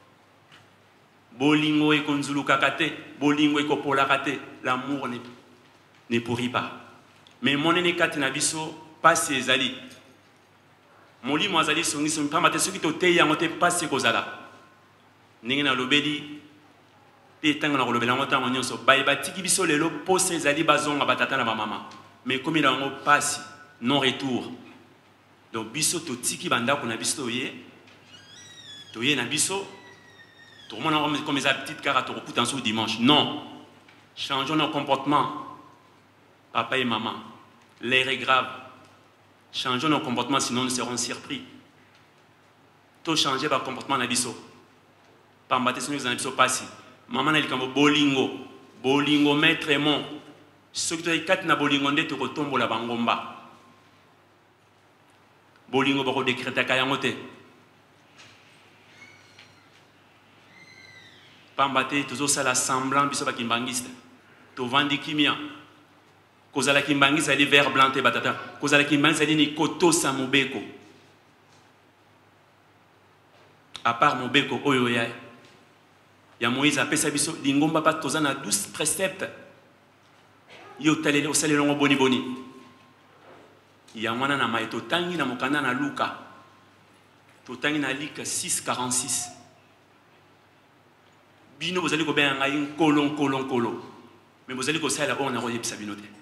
Bolingo ekonzulukaka te, bolingo ekopolaka te. L'amour ne pourrit pas. Mais mon ene kati na biso pasi ezali. Molimo azali songi songi pamba te soki to te yango te pasi kozala. Ndenge na lobeli te tanga na kolobela ngo tango nyonso bayeba tiki biso lelo pose ezali bazonga batata na ba mama. Mais comme il a un passe non retour. Donc biso to tiki banda ko na biso toye na biso tout le monde comme les petites car to recoute en sous dimanche. Non. Changeons nos comportements. Papa et maman. L'air est grave. Changeons nos comportements sinon nous serons surpris. To changer par comportement na biso. Pambate sino na biso passi. Maman na likambo bolingo. Bolingo maître mon. Ce qui est kat na bolingo nde to kotombola bangomba. Bolingo bako décréter kayango te. Pambate tozo sala semblant biso ba kimbangiste. To vandi kimia. Kozala kimbangiste ali vert blanc te batata. Kozala kimbangiste ali ni koto sa mobeko. À part mobeko oyo ya. Ya Moïse apesa biso lingomba pa toza na 12 préceptes. Yo talele o salelo ngo boni boni. Ya mwana na mai totangi na mokanda na Luka. Totangi na Luka 6:46. Bino bozali ko benga ngai kolon. Mais bozali ko sala on na royepisa bino te.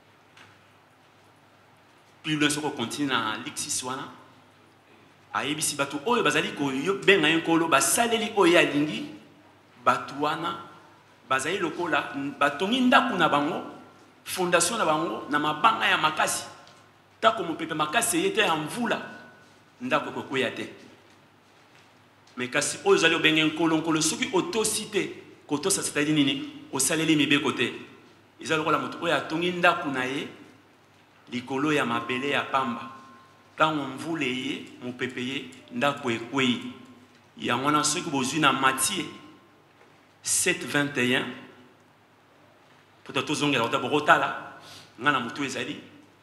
Puis le soko continue na Luka 6 wana. Ayebisi batu oyo bazali ko benga nkolo basaleli oyo alingi batu wana bazali lokola batongi ndaku na bango fondation na bango na mabanga ya makasi tako mopepe makasi yete ya mvula ndako kokoya te mais kasi oyo zali obenge nkolo soki autocité kotosa c'est-à-dire nini osaleli mibeko te ezali lokola moto oyo atongi ndaku na ye likolo ya mabele ya pamba tango mvula ye mopepe ye ndako ekwei ya mwana soki bozwi na Matthieu 7:21 peut-être tozongela kota borotala ngana mutu ezali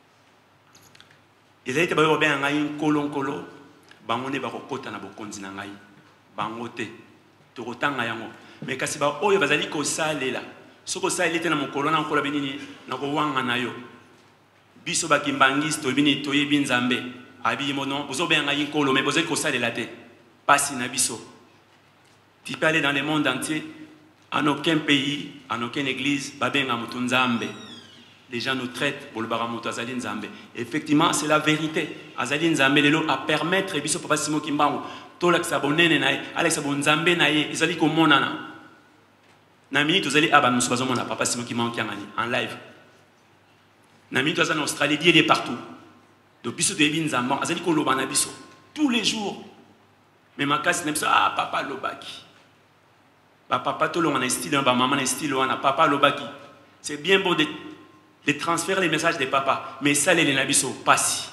te bayo benga ngai nkolo bango ne bakokota na bokonzi na ngai bango te tokotanga yango mais kasi ba oyo bazali kosalela soko salela te na mokolo na nkolo benini na kowanga na yo biso bakimbangisi toyebini toyebi nzambe abi mono bozobenga yinkolo mais bozali kosalela te pasi na biso. Tu peux aller dans le monde entier, en aucun pays, en aucune église, babenga mutu nzambe. Les gens nous traitent pour le baramutu azali nzambe. Effectivement, c'est la vérité. Azali nzambe lelo a permettre biso papa Simon Kimbangu tolakisa bonene naye, alakisa bonzambe naye, ezali komonana. Na minute ozali aba nous bazomona papa Simon Kimbangu kiangani en live. Na minute ozali en Australie, il est partout. Donc biso de nzambe, azali koloba na biso tous les jours. Mais ma casse n'est pas papa lobaki. Papa tout le monde a un style, maman a un style, papa lobaki. C'est bien beau de transférer les messages de papa, mais ça les nabiso pas si.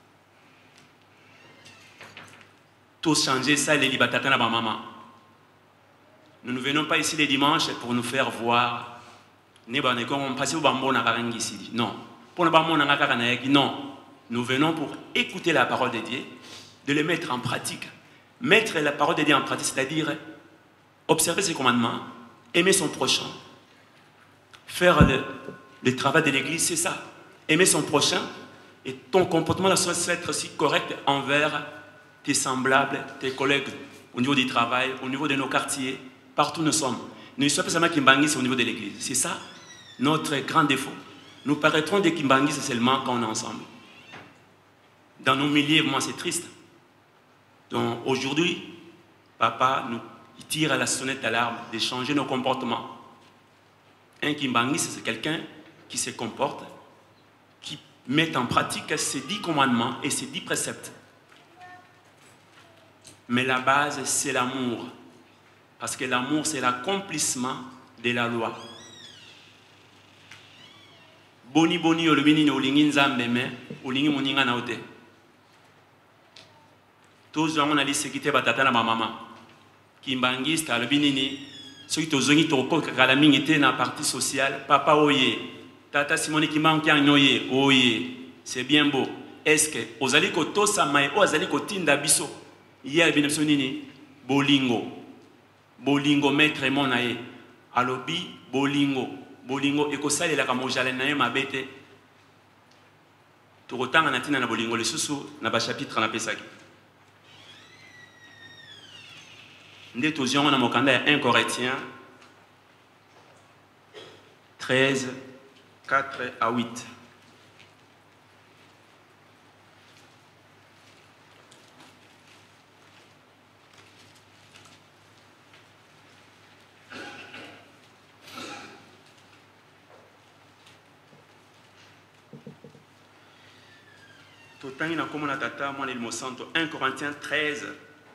Tout changer ça les libatata na maman. Nous ne venons pas ici les dimanches pour nous faire voir. Ne ba ne comme passer au bambo na karangi ici. Non. Pour ne pas mon na karangi non. Nous venons pour écouter la parole de Dieu, de le mettre en pratique. Mettre la parole de Dieu en pratique, c'est-à-dire observer ses commandements, aimer son prochain, faire le travail de l'église, c'est ça. Aimer son prochain, et ton comportement doit être aussi correct envers tes semblables, tes collègues, au niveau du travail, au niveau de nos quartiers, partout où nous sommes. Ne soyons pas seulement Kimbangis au niveau de l'église. C'est ça notre grand défaut. Nous paraîtrons des Kimbangis seulement quand on est ensemble. Dans nos milieux, moi c'est triste. Donc aujourd'hui, papa nous tire à la sonnette d'alarme de changer nos comportements. Un Kimbangis, c'est quelqu'un qui se comporte, qui met en pratique ses 10 commandements et ses 10 préceptes. Mais la base, c'est l'amour. Parce que l'amour, c'est l'accomplissement de la loi. Boni boni olubini olingi nzambe me olingi moninga na ote. Tous on a dit sécurité batata na maman. Kimbangiste alubini ni soki tozongi toko kala mingi te na partie sociale papa oye tata Simoni Kimbangu nyoye oye c'est bien beau. Est-ce que ozali ko tosa mai o azali ko tinda biso hier binoso nini bolingo bolingo maître mon nae alobi bolingo bolingo ekosalela ka mojale nae mabete tokotanga na tina na bolingo lisusu na ba chapitre na pesaki. Nous sommes dans 1 Corinthiens 13, 4 à 8. Tout le temps, il y a un tata, moi, il me sent 1 Corinthiens 13,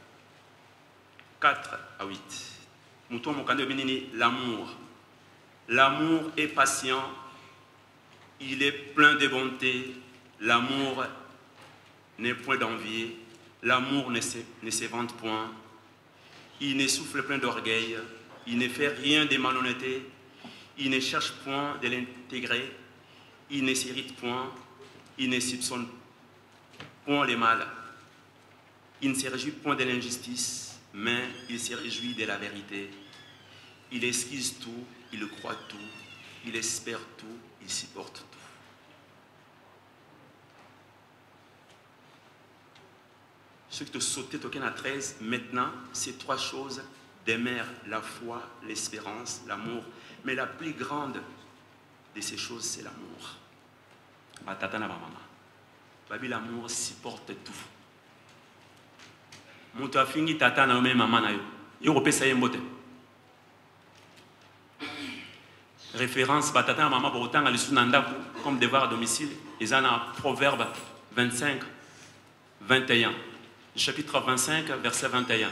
4 à 8. L'amour. L'amour est patient, il est plein de bonté. L'amour n'est point d'envie. L'amour ne se vante point. Il ne souffle point d'orgueil. Il ne fait rien de malhonnêteté. Il ne cherche point de l'intégrer. Il ne s'irrite point. Il ne soupçonne point le mal. Il ne se réjouit point de l'injustice. Mais il se réjouit de la vérité. Il esquisse tout, il croit tout, il espère tout, il supporte tout. Ce qui te sautait token à 13, maintenant, c'est 3 choses d'aimer la foi, l'espérance, l'amour. Mais la plus grande de ces choses, c'est l'amour. L'amour supporte tout. Mutu afingi tata na ome mama na yo. Yo kopesa ye mbote. Référence batata na mama pour autant à l'issue nandaku comme devoir à domicile. Ils en ont Proverbe 25, 21. Chapitre 25, verset 21.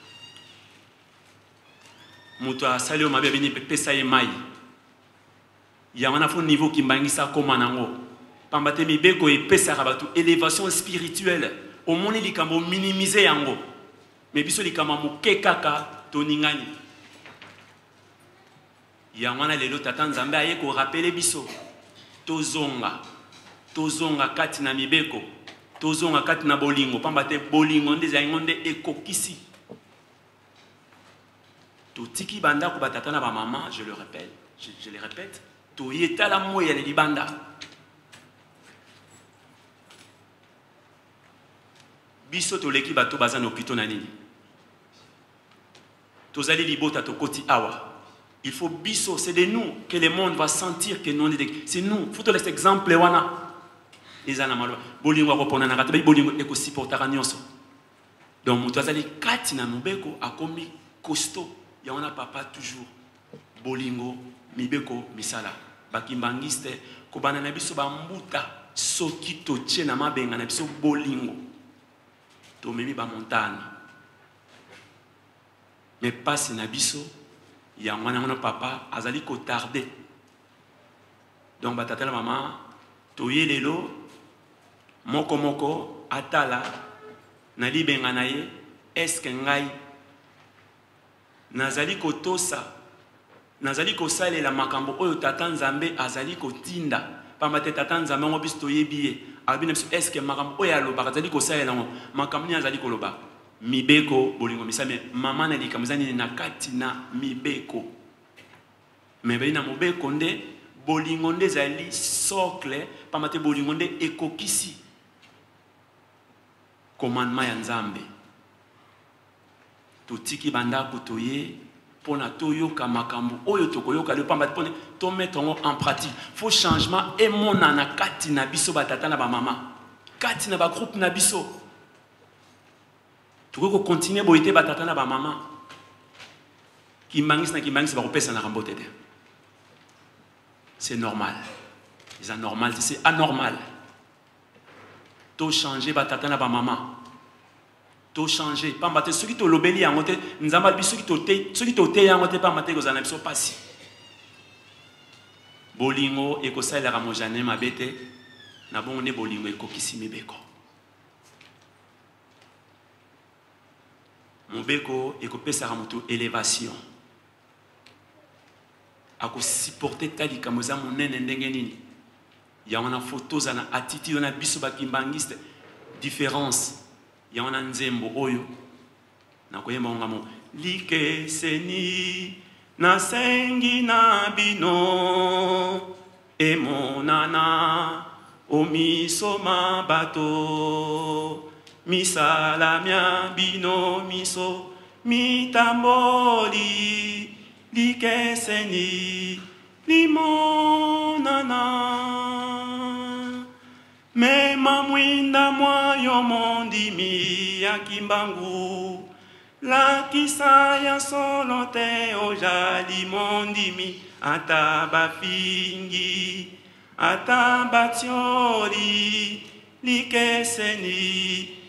Mutu asali o mabe bini pesa ye mai. Yamana fo niveau kimbangisa koma nango. Pambate mibeko e pesa rabatu élévation spirituelle. Au monde likambo minimiser yango. Mais biso likama muke kaka toningani. Yangwana lelo tata nzambe aye ko rappeler biso. Tozonga kati na mibeko. Tozonga kati na bolingo. Pambate bolingo ndeza ngonde ekokisi. Totiki banda ko batata na ba maman, je le répète. To yeta la moya le libanda. biso toleki bato baza na hôpital na nini tozali libota tokoti awa. Il faut biso, c'est de nous que le monde va sentir que nous, c'est nous. Faut laisser exemple wana. Ezana malo. Bolingo kopona na kata bolingo eko supportera nyonso. Donc mutazali kati na mobeko akomi costaud. Ya wana papa toujours bolingo mibeko misala. Bakimbangiste ko bana na biso ba mbuta soki to tie na mabenga na biso bolingo. To memi ba montagne. Mais passe na biso il y a un papa azali ko tardé donc batata la maman toye lelo moko atala na libenga na ye est-ce que ngai nazali ko tosa nazali ko salela makambo oyo tata nzambe azali ko tinda pamate tata nzambe ngo biso toyebiye abina biso est-ce que makambo oyo aloba azali ko salela makambo ni azali ko loba mibeko bolingo misame mama na likamuzani na kati na mibeko mais na mobeko nde bolingo nde zali socle pamate bolingo nde ekokisi commandement ya nzambe totiki banda kotoye pona toyoka makambo oyo tokoyoka le pamate pone to mettre en pratique faut changement et mona na kati na biso batata na ba mama kati na ba groupe na biso. Tu peux continuer à être batata na ba maman. Kimbangis va repasser na rambote. C'est normal. C'est anormal, c'est anormal. To changer batata na ba maman. To changer. Pas battre ceux qui te l'obéli en côté. Nzamba biso qui te ya en côté pas mater aux anabso passi. Bolingo et ko sala ramojane mabete na bon ne bolingo e kokisi mibeko. Mobeko et kopesa ramuto élévation. Ako supporter tali kamoza monene ndenge nini. Ya wana photos na attitude na biso bakimbangiste différence. Ya wana nzembo oyo. Na koyemba ngamo like seni na sengi na bino e monana omisoma bato. Misala mia bino miso mitamboli likeseni limonana me mamwinda mwayo mondimi ya kimbangu la kisaya solote ojali mondimi atabafingi atabatioli likeseni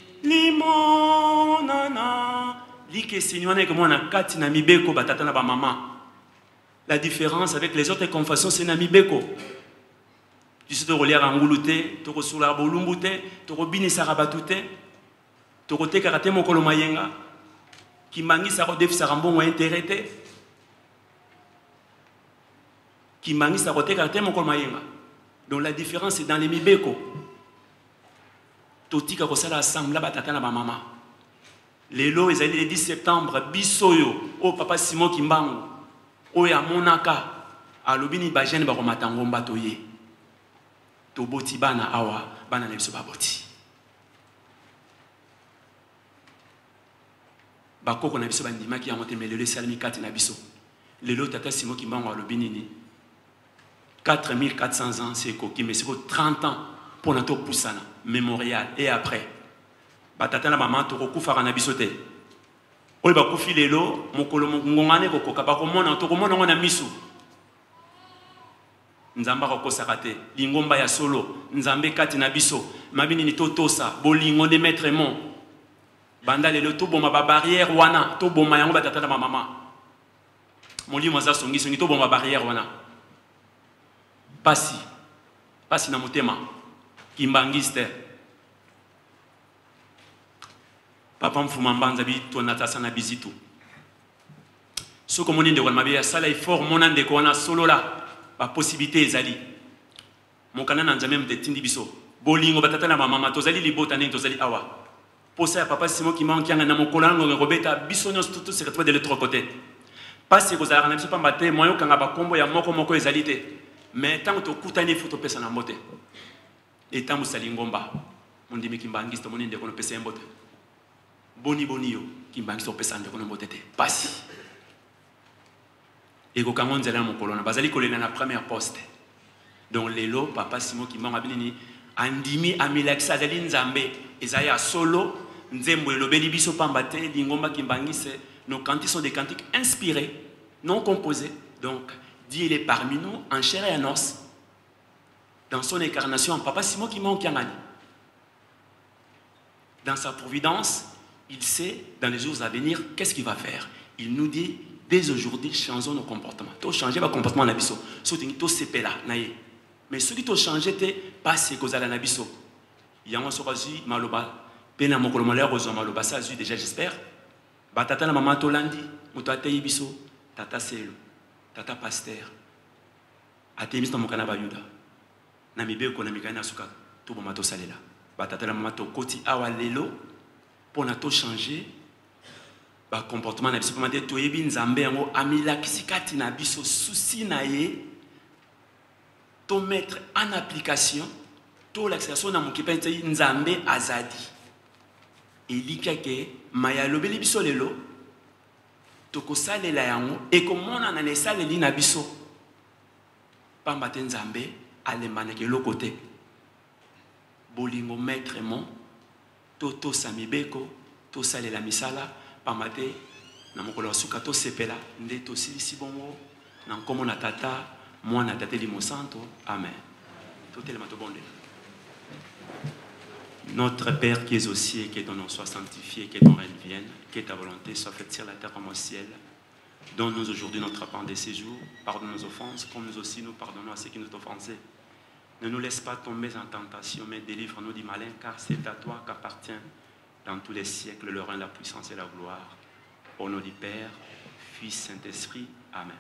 limonana likeseni wana que moi na kati na mibeko batata na ba maman. La différence avec les autres confessions c'est na mibeko. Tu sais to relier angulute to kosula bolumbute to kobinisa rabatute to kote karate mokolo mayenga kimbangisa ko defisa rambongo intérêté kimbangisa ko te karate mokolo mayenga. Donc la différence c'est dans les mibeko. Totika ko sala assemblée batata na ba mama. Lelo ezali le 10 septembre bisoyo o papa Simon Kimbangu o ya monaka alobini ba jeune ba ko matango mbato ye. To boti bana awa bana na biso ba boti. Ba koko na biso bandima ki ya moteme lelo salmi kati na biso. Lelo tata Simon Kimbangu alobini ni 4400 ans c'est koki mais c'est 30 ans pour notre poussana mémorial et après batata na maman to kokufa na bisote oyi ba kufi lelo mokolo ngongane ko koka ba ko mona to ko mona ngona misu nzamba ko kosakate lingomba ya solo nzambe kati na biso mabini ni totosa bolingo de maître mon banda lelo to boma ba barrière wana to boma yango batata na maman molimo za songi songi to boma barrière wana pasi na motema kimbangiste papa mfuma mbanza bi to natasa na bizitu soko moni ndeko mabe ya sala effort mona ndeko wana solo la ba possibilité ezali mokana na nzambe mtetindi biso bolingo batata na mama tozali libota nini tozali awa posa ya papa Simon qui manque na mokolango ngobeta biso nyos tout se retrouve de l'autre côté parce que za na biso pamba te moyo kanga ba kombo ya moko ezali te mais tant to kutani photo pesa na mbote et tant musali ngomba mondimi kimbangiste moni ndeko no pesa mbote boni yo kimbangi so pesa ndeko na mbotete pasi et ko kango nzela mo kolona bazali kolena na première poste donc lelo papa Simon Kimbangu abini andimi amilakisa azali nzambe ezaya solo nzembo elobeli biso pambate lingomba kimbangi c'est nos cantiques sont des cantiques inspirés non composés donc Dieu il est parmi nous en chair et en os dans son incarnation papa Simon Kimbangu Kiangani dans sa providence il sait dans les jours à venir qu'est-ce qu'il va faire il nous dit dès aujourd'hui changeons nos comportements to changer va comportement na biso so tingi to sepela na ye mais ceux qui to changer te passe kozala na biso yango sokazi maloba pena mokolo malheur ozwa maloba ça azu déjà j'espère batata na mama to landi moto atei biso tata selo tata pasteur atei biso mokana ba yuda na mibeko na mikana suka to boma to salela batata na mama to koti awa lelo pona to changer ba comportement na biso pomate to yebi nzambe yango amilakisi kati na biso souci na ye to mettre en application to l'accession na mokipa nzai nzambe azadi elikake maya lobeli biso lelo to kosalela yango e komona na nesaleli na biso pamba te nzambe alembana ke lokote bolingo maître mon to samibeko to salela misala pamba te na mokolo suka to sepela nde to silisi bongo na nkomo na tata mwana tata limo santo amen to telema to bonde. Notre Père qui es aux cieux, que ton nom soit sanctifié, que ton règne vienne, que ta volonté soit faite sur la terre comme au ciel. Donne-nous aujourd'hui notre pain de ces jours, pardonne nos offenses, comme nous aussi nous pardonnons à ceux qui nous ont offensés. Ne nous laisse pas tomber en tentation, mais délivre-nous du malin, car c'est à toi qu'appartient dans tous les siècles le règne, la puissance et la gloire. Au nom du Père, Fils, Saint-Esprit. Amen.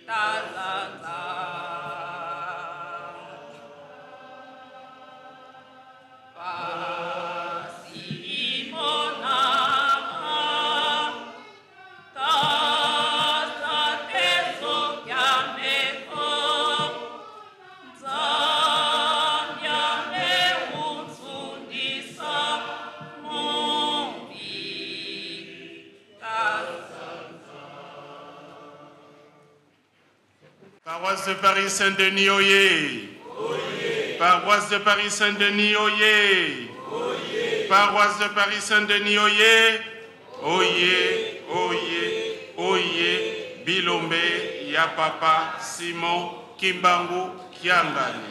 Paroisse de Paris-Saint-Denis, oyez. Paroisse de Paris-Saint-Denis, oyez. Paroisse de Paris-Saint-Denis, oyez. Oyez, oyez, oyez. Bilombe, Yapapa, Simon, Kimbangu, Kiangani.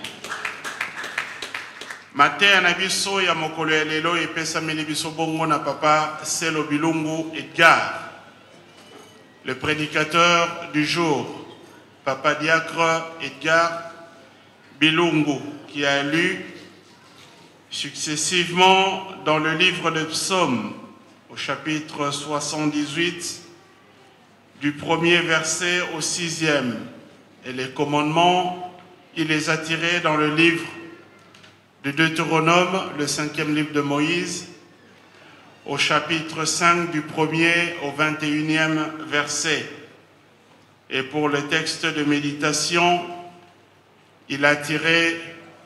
Matea na biso ya mokolo ya lelo epesameli biso bongo na papa Selo Bilungu Edgar, le prédicateur du jour. Papa Diacre Edgar Bilungu, qui a lu successivement dans le livre de Psaumes, au chapitre 78, du 1er verset au 6e, et les commandements, il les a tirés dans le livre de Deutéronome, le 5e livre de Moïse, au chapitre 5, du 1er au 21e verset. Et pour le texte de méditation, il a tiré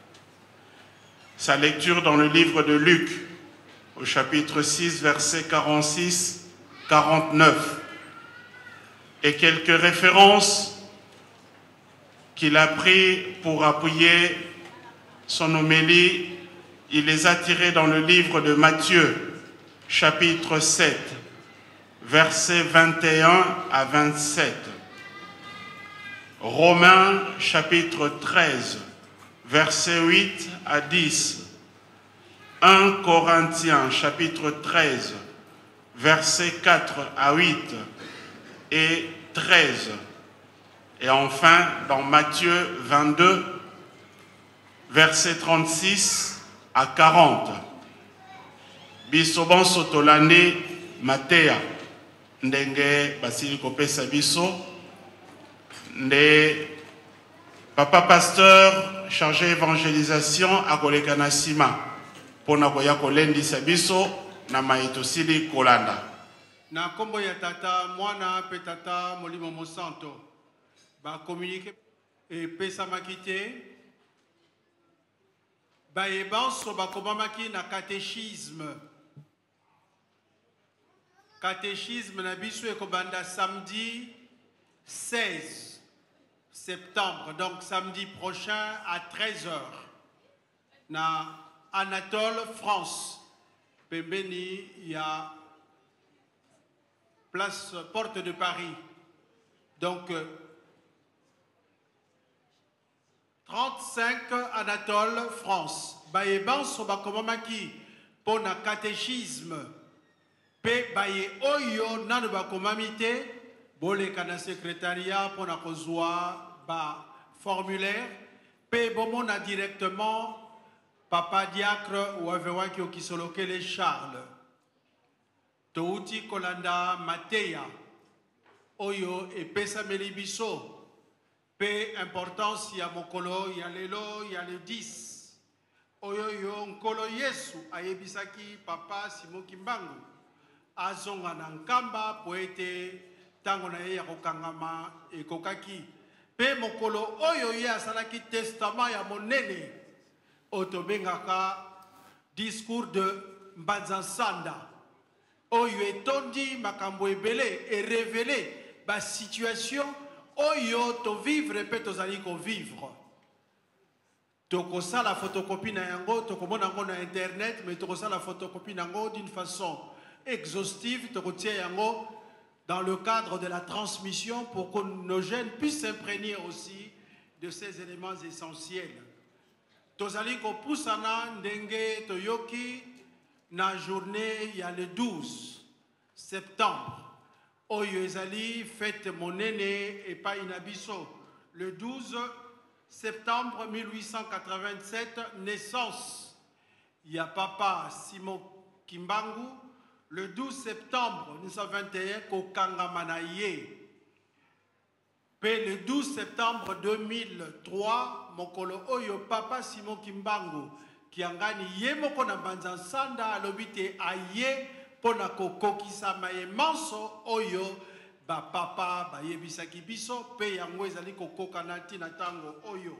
sa lecture dans le livre de Luc, au chapitre 6, versets 46-49. Et quelques références qu'il a prises pour appuyer son homélie, il les a tirées dans le livre de Matthieu, chapitre 7, versets 21 à 27. Romains chapitre 13, versets 8 à 10. 1 Corinthiens chapitre 13, versets 4 à 8 et 13. Et enfin, dans Matthieu 22, versets 36 à 40. Biso sotolane Matea, ndenge basili kopesa biso. Les papa pasteur chargé évangélisation à Kolekanasima pour nakoya kolendi sabiso na maitosili kolanda. Na kombo ya tata mwana pe tata molimo mosanto ba communiquer et pesa makite ba ebanso ba komamaki na catéchisme na biso ekobanda samedi 16 septembre, donc samedi prochain à 13h, na Anatole, France. Pembeni, il y a place Porte de Paris. Donc, 35 Anatole, France. Bayeban soba komamaki pour na catéchisme. Pe baye oyo nanu bakomamite. Bolé kana secrétariat pour na kozwa ba formulaire pe bomona directement papa diacre ou avewaki okisoloke les Charles touti kolanda Matea oyo e pesa melibiso pe importance ya mokolo ya lelo ya le 10 oyo yo nkolo Yesu ayebisaki papa Simon Kimbangu azonga na nkamba poete tango na ye ya kokangama ekokaki pe mokolo oyo ye asalaki testament ya monene otobengaka discours de Mbanza-Nsanda oyo etondi makambo ebele et révélé ba situation oyo to vivre pe tozali ko vivre tokosala photocopie na yango tokomona yango na internet mais tokosala photocopie na yango d'une façon exhaustive tokotia yango dans le cadre de la transmission pour que nos jeunes puissent s'imprégner aussi de ces éléments essentiels. Tozali ko pusana ndenge toyoki na journée il y a le 12 septembre. Oyo ezali fête monene et pas inabiso. Le 12 septembre 1887, naissance. Il y a papa Simon Kimbangu. Le 12 septembre 1921, Kokanga Manaye. le 12 septembre 2003, mokolo oyo papa Simon Kimbangu kiangani ye moko na banza nsanda alobite aye pona kokokisa maye manso oyo ba papa ba yebisaki biso pe yango ezali kokoka na tina tango oyo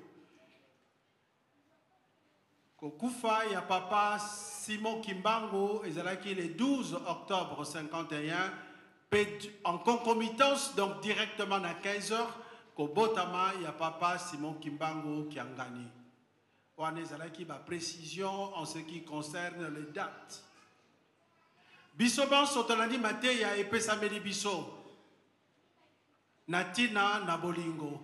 kokufa ya papa Simon Kimbangu ezalaki le 12 octobre 51 en concomitance donc directement à 15 heures kobotama ya papa Simon Kimbangu kiangani. On ezalaki ba précision en ce qui concerne les dates. Biso ban sotolandi mate ya epesa meli biso natina na bolingo.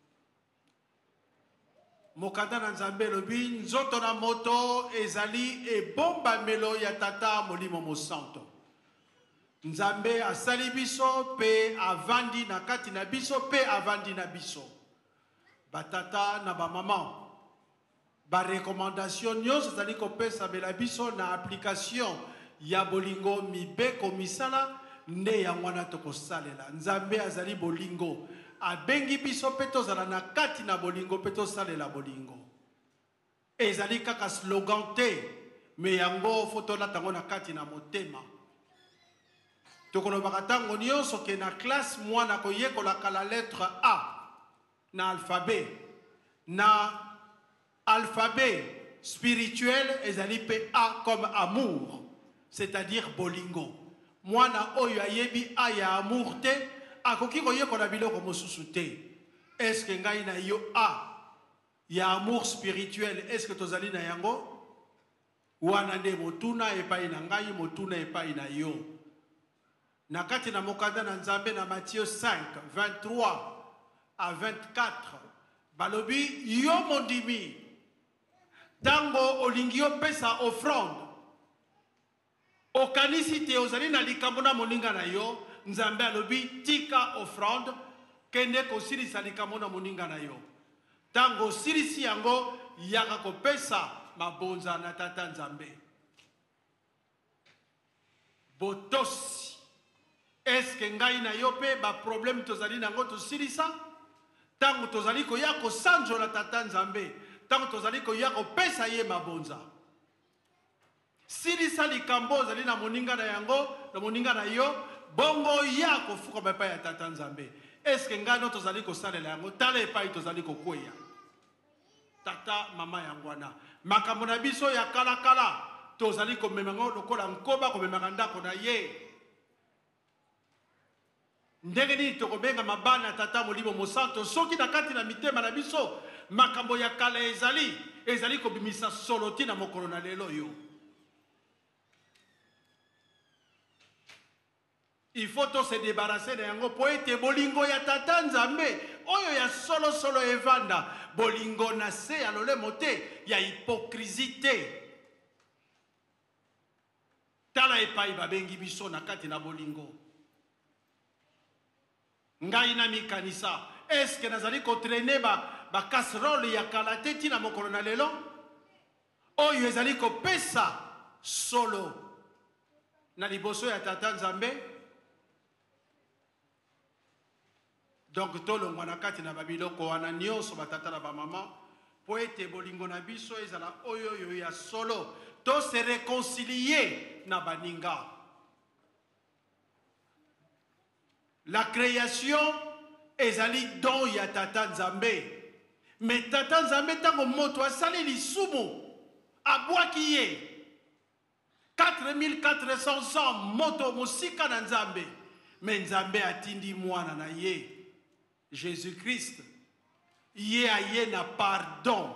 Mokanda na nzambe lobi nzoto na moto ezali e bomba melo ya tata molimo mosanto. Nzambe asali biso pe avandi na kati na biso pe avandi na biso. Batata na ba maman. Ba recommandation nyonso zali kopesa bela biso na application ya bolingo mibeko misala nde ya mwana tokosalela. Nzambe azali bolingo. Abengi biso pe tozala na kati na bolingo pe tosalela bolingo. Ezali kaka slogan te me yango fotola tango na kati na motema. Tokoloba tango nyonso ke na classe mwana koyekola la lettre A na alphabet. Na alphabet spirituel ezali pe A comme amour, c'est-à-dire bolingo. Mwana oyo ayebi A ya amour te akoki koyekola biloko mosusu te. Est-ce que ngai na yo A ya amour spirituel, est-ce que tozali na yango? Wana nde motuna epai na ngai, motuna epai na yo. Nakati na mokanda na nzambe na Matthieu 5, 23 à 24. Balobi, yo mondimi. Tango olingio pesa offrande. Okanisi te ozali na likambo na moninga na yo. Nzambe alobi, tika offrande. Kende kosilisa likambo na moninga na yo. Tango silisi yango, yaka ko pesa mabonza na tata nzambe. Botosi. Est-ce que ngai na yo pe ba problème tozali nango to silisa? Tango tozali ko ya ko sanjo la tata nzambe, tango tozali ko ya ko pesa ye mabonza. Silisa likambo zali na moninga na yango, na moninga na yo, bongo ya ko fuka ba pa ya tata nzambe. Est-ce que ngai no tozali ko salela yango, tale pa tozali ko kweya. Tata mama yangwana. Makambo na biso ya kala kala, tozali ko memango lokola nkoba ko memanga ndako na ye. Ndenge nini tokobenga mabana tata molimo mosanto soki na kati na mitema na biso makambo ya kala ezali kobimisa solo tina mokolo na lelo yo. Il faut to se débarrasser de yango po ete bolingo ya tata nzambe oyo ya solo evanda bolingo na se alole mote ya hypocrisie te. Tala epai babengi biso na kati na bolingo. Ngai na mikanisa. Est-ce que nazali ko traîner ba casserole ya kalate tina mokolo na lelo? Oyo ezali ko pesa solo na liboso ya tata nzambe? Donc tolo ngwana kati na babiloko wana nyonso batata na ba mama po ete bolingo na biso ezala oyo ya solo to se réconcilier na baninga. La création ezali don ya tata nzambe. Mais tata nzambe tango moto asali lisumu abwaki ye 4400 ans moto musika na nzambe. Mais nzambe atindi mwana na ye Jésus-Christ. Ye aye na pardon.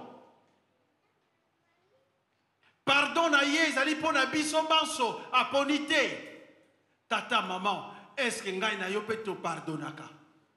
Pardon na ye ezali pona biso banso aponite. Tata maman, est-ce que ngai na yo pe to pardonaka?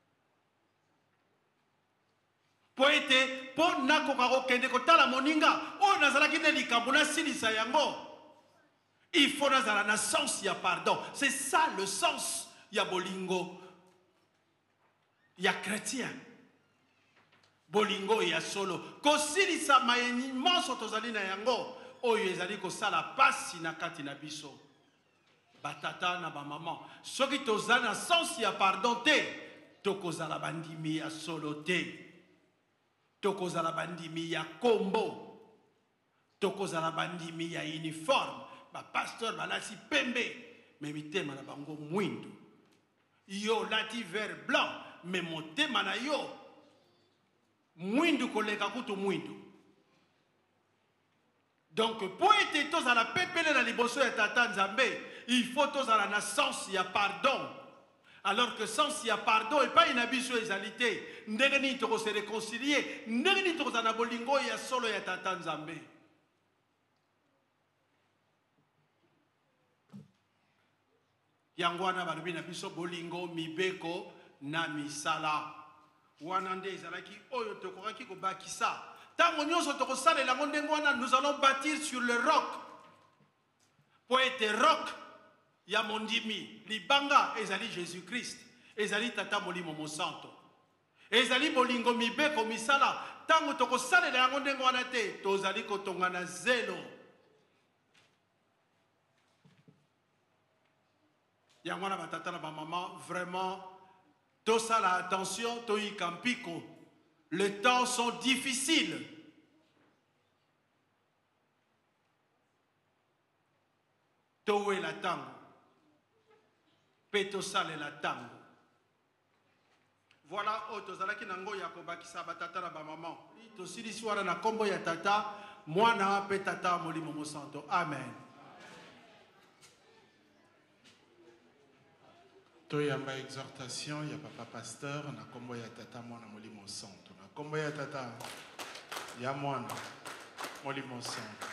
Po ete po nakoka kokende kotala moninga o nazalaki ne likambo na silisa yango. Il faut nazala na sens ya pardon. C'est ça le sens ya bolingo ya chrétien. Bolingo ya solo ko silisa mayeni monso tozali na yango oyo ezali ko sala pasi na kati na biso. Batata na ba maman soki tozana sens ya pardon te tokozala bandimi ya solo te, tokozala bandimi ya kombo, tokozala bandimi ya uniforme, ba pasteur balasi pembe mais mitema na bango mwindu, yo lati vert blanc mais motema na yo mwindu koleka kutu mwindu. Donc pour être tous à la pépele na liboso ya tata Nzambe, il faut tous à la naissance ya pardon. Alors que sans ya pardon et pas une abisso ezalité, ndenge ni toko se réconcilier, ndenge ni toko na bolingo ya solo ya tata Nzambe. Yangwana balubi na biso bolingo mibeko na misala. Wana nde ezalaki oyo tokokaki ko bakisa. Tango nyonso tokosalela ngo ndenge wana, nous allons bâtir sur le roc. Pour être roc ya mondimi, libanga ezali Jésus-Christ, ezali tata molimo mosanto. Ezali bolingo mibeko misala, tango tokosalela yango ndenge wana te, tozali kotonga na zelo. Yango wana batata na ba maman, vraiment tosala attention, toyi kampiko. Les temps sont difficiles. Towe la tango. Peto sale la tango. Voilà, tozalaki nango ya kobakisa batata na ba maman. Tosili swara na kombo ya tata, mwana pe tata molimo mosanto. Amen. Toyamba exhortation ya papa pasteur na kombo ya tata mwana molimo santo. Na kombo ya tata ya mwana molimo santo.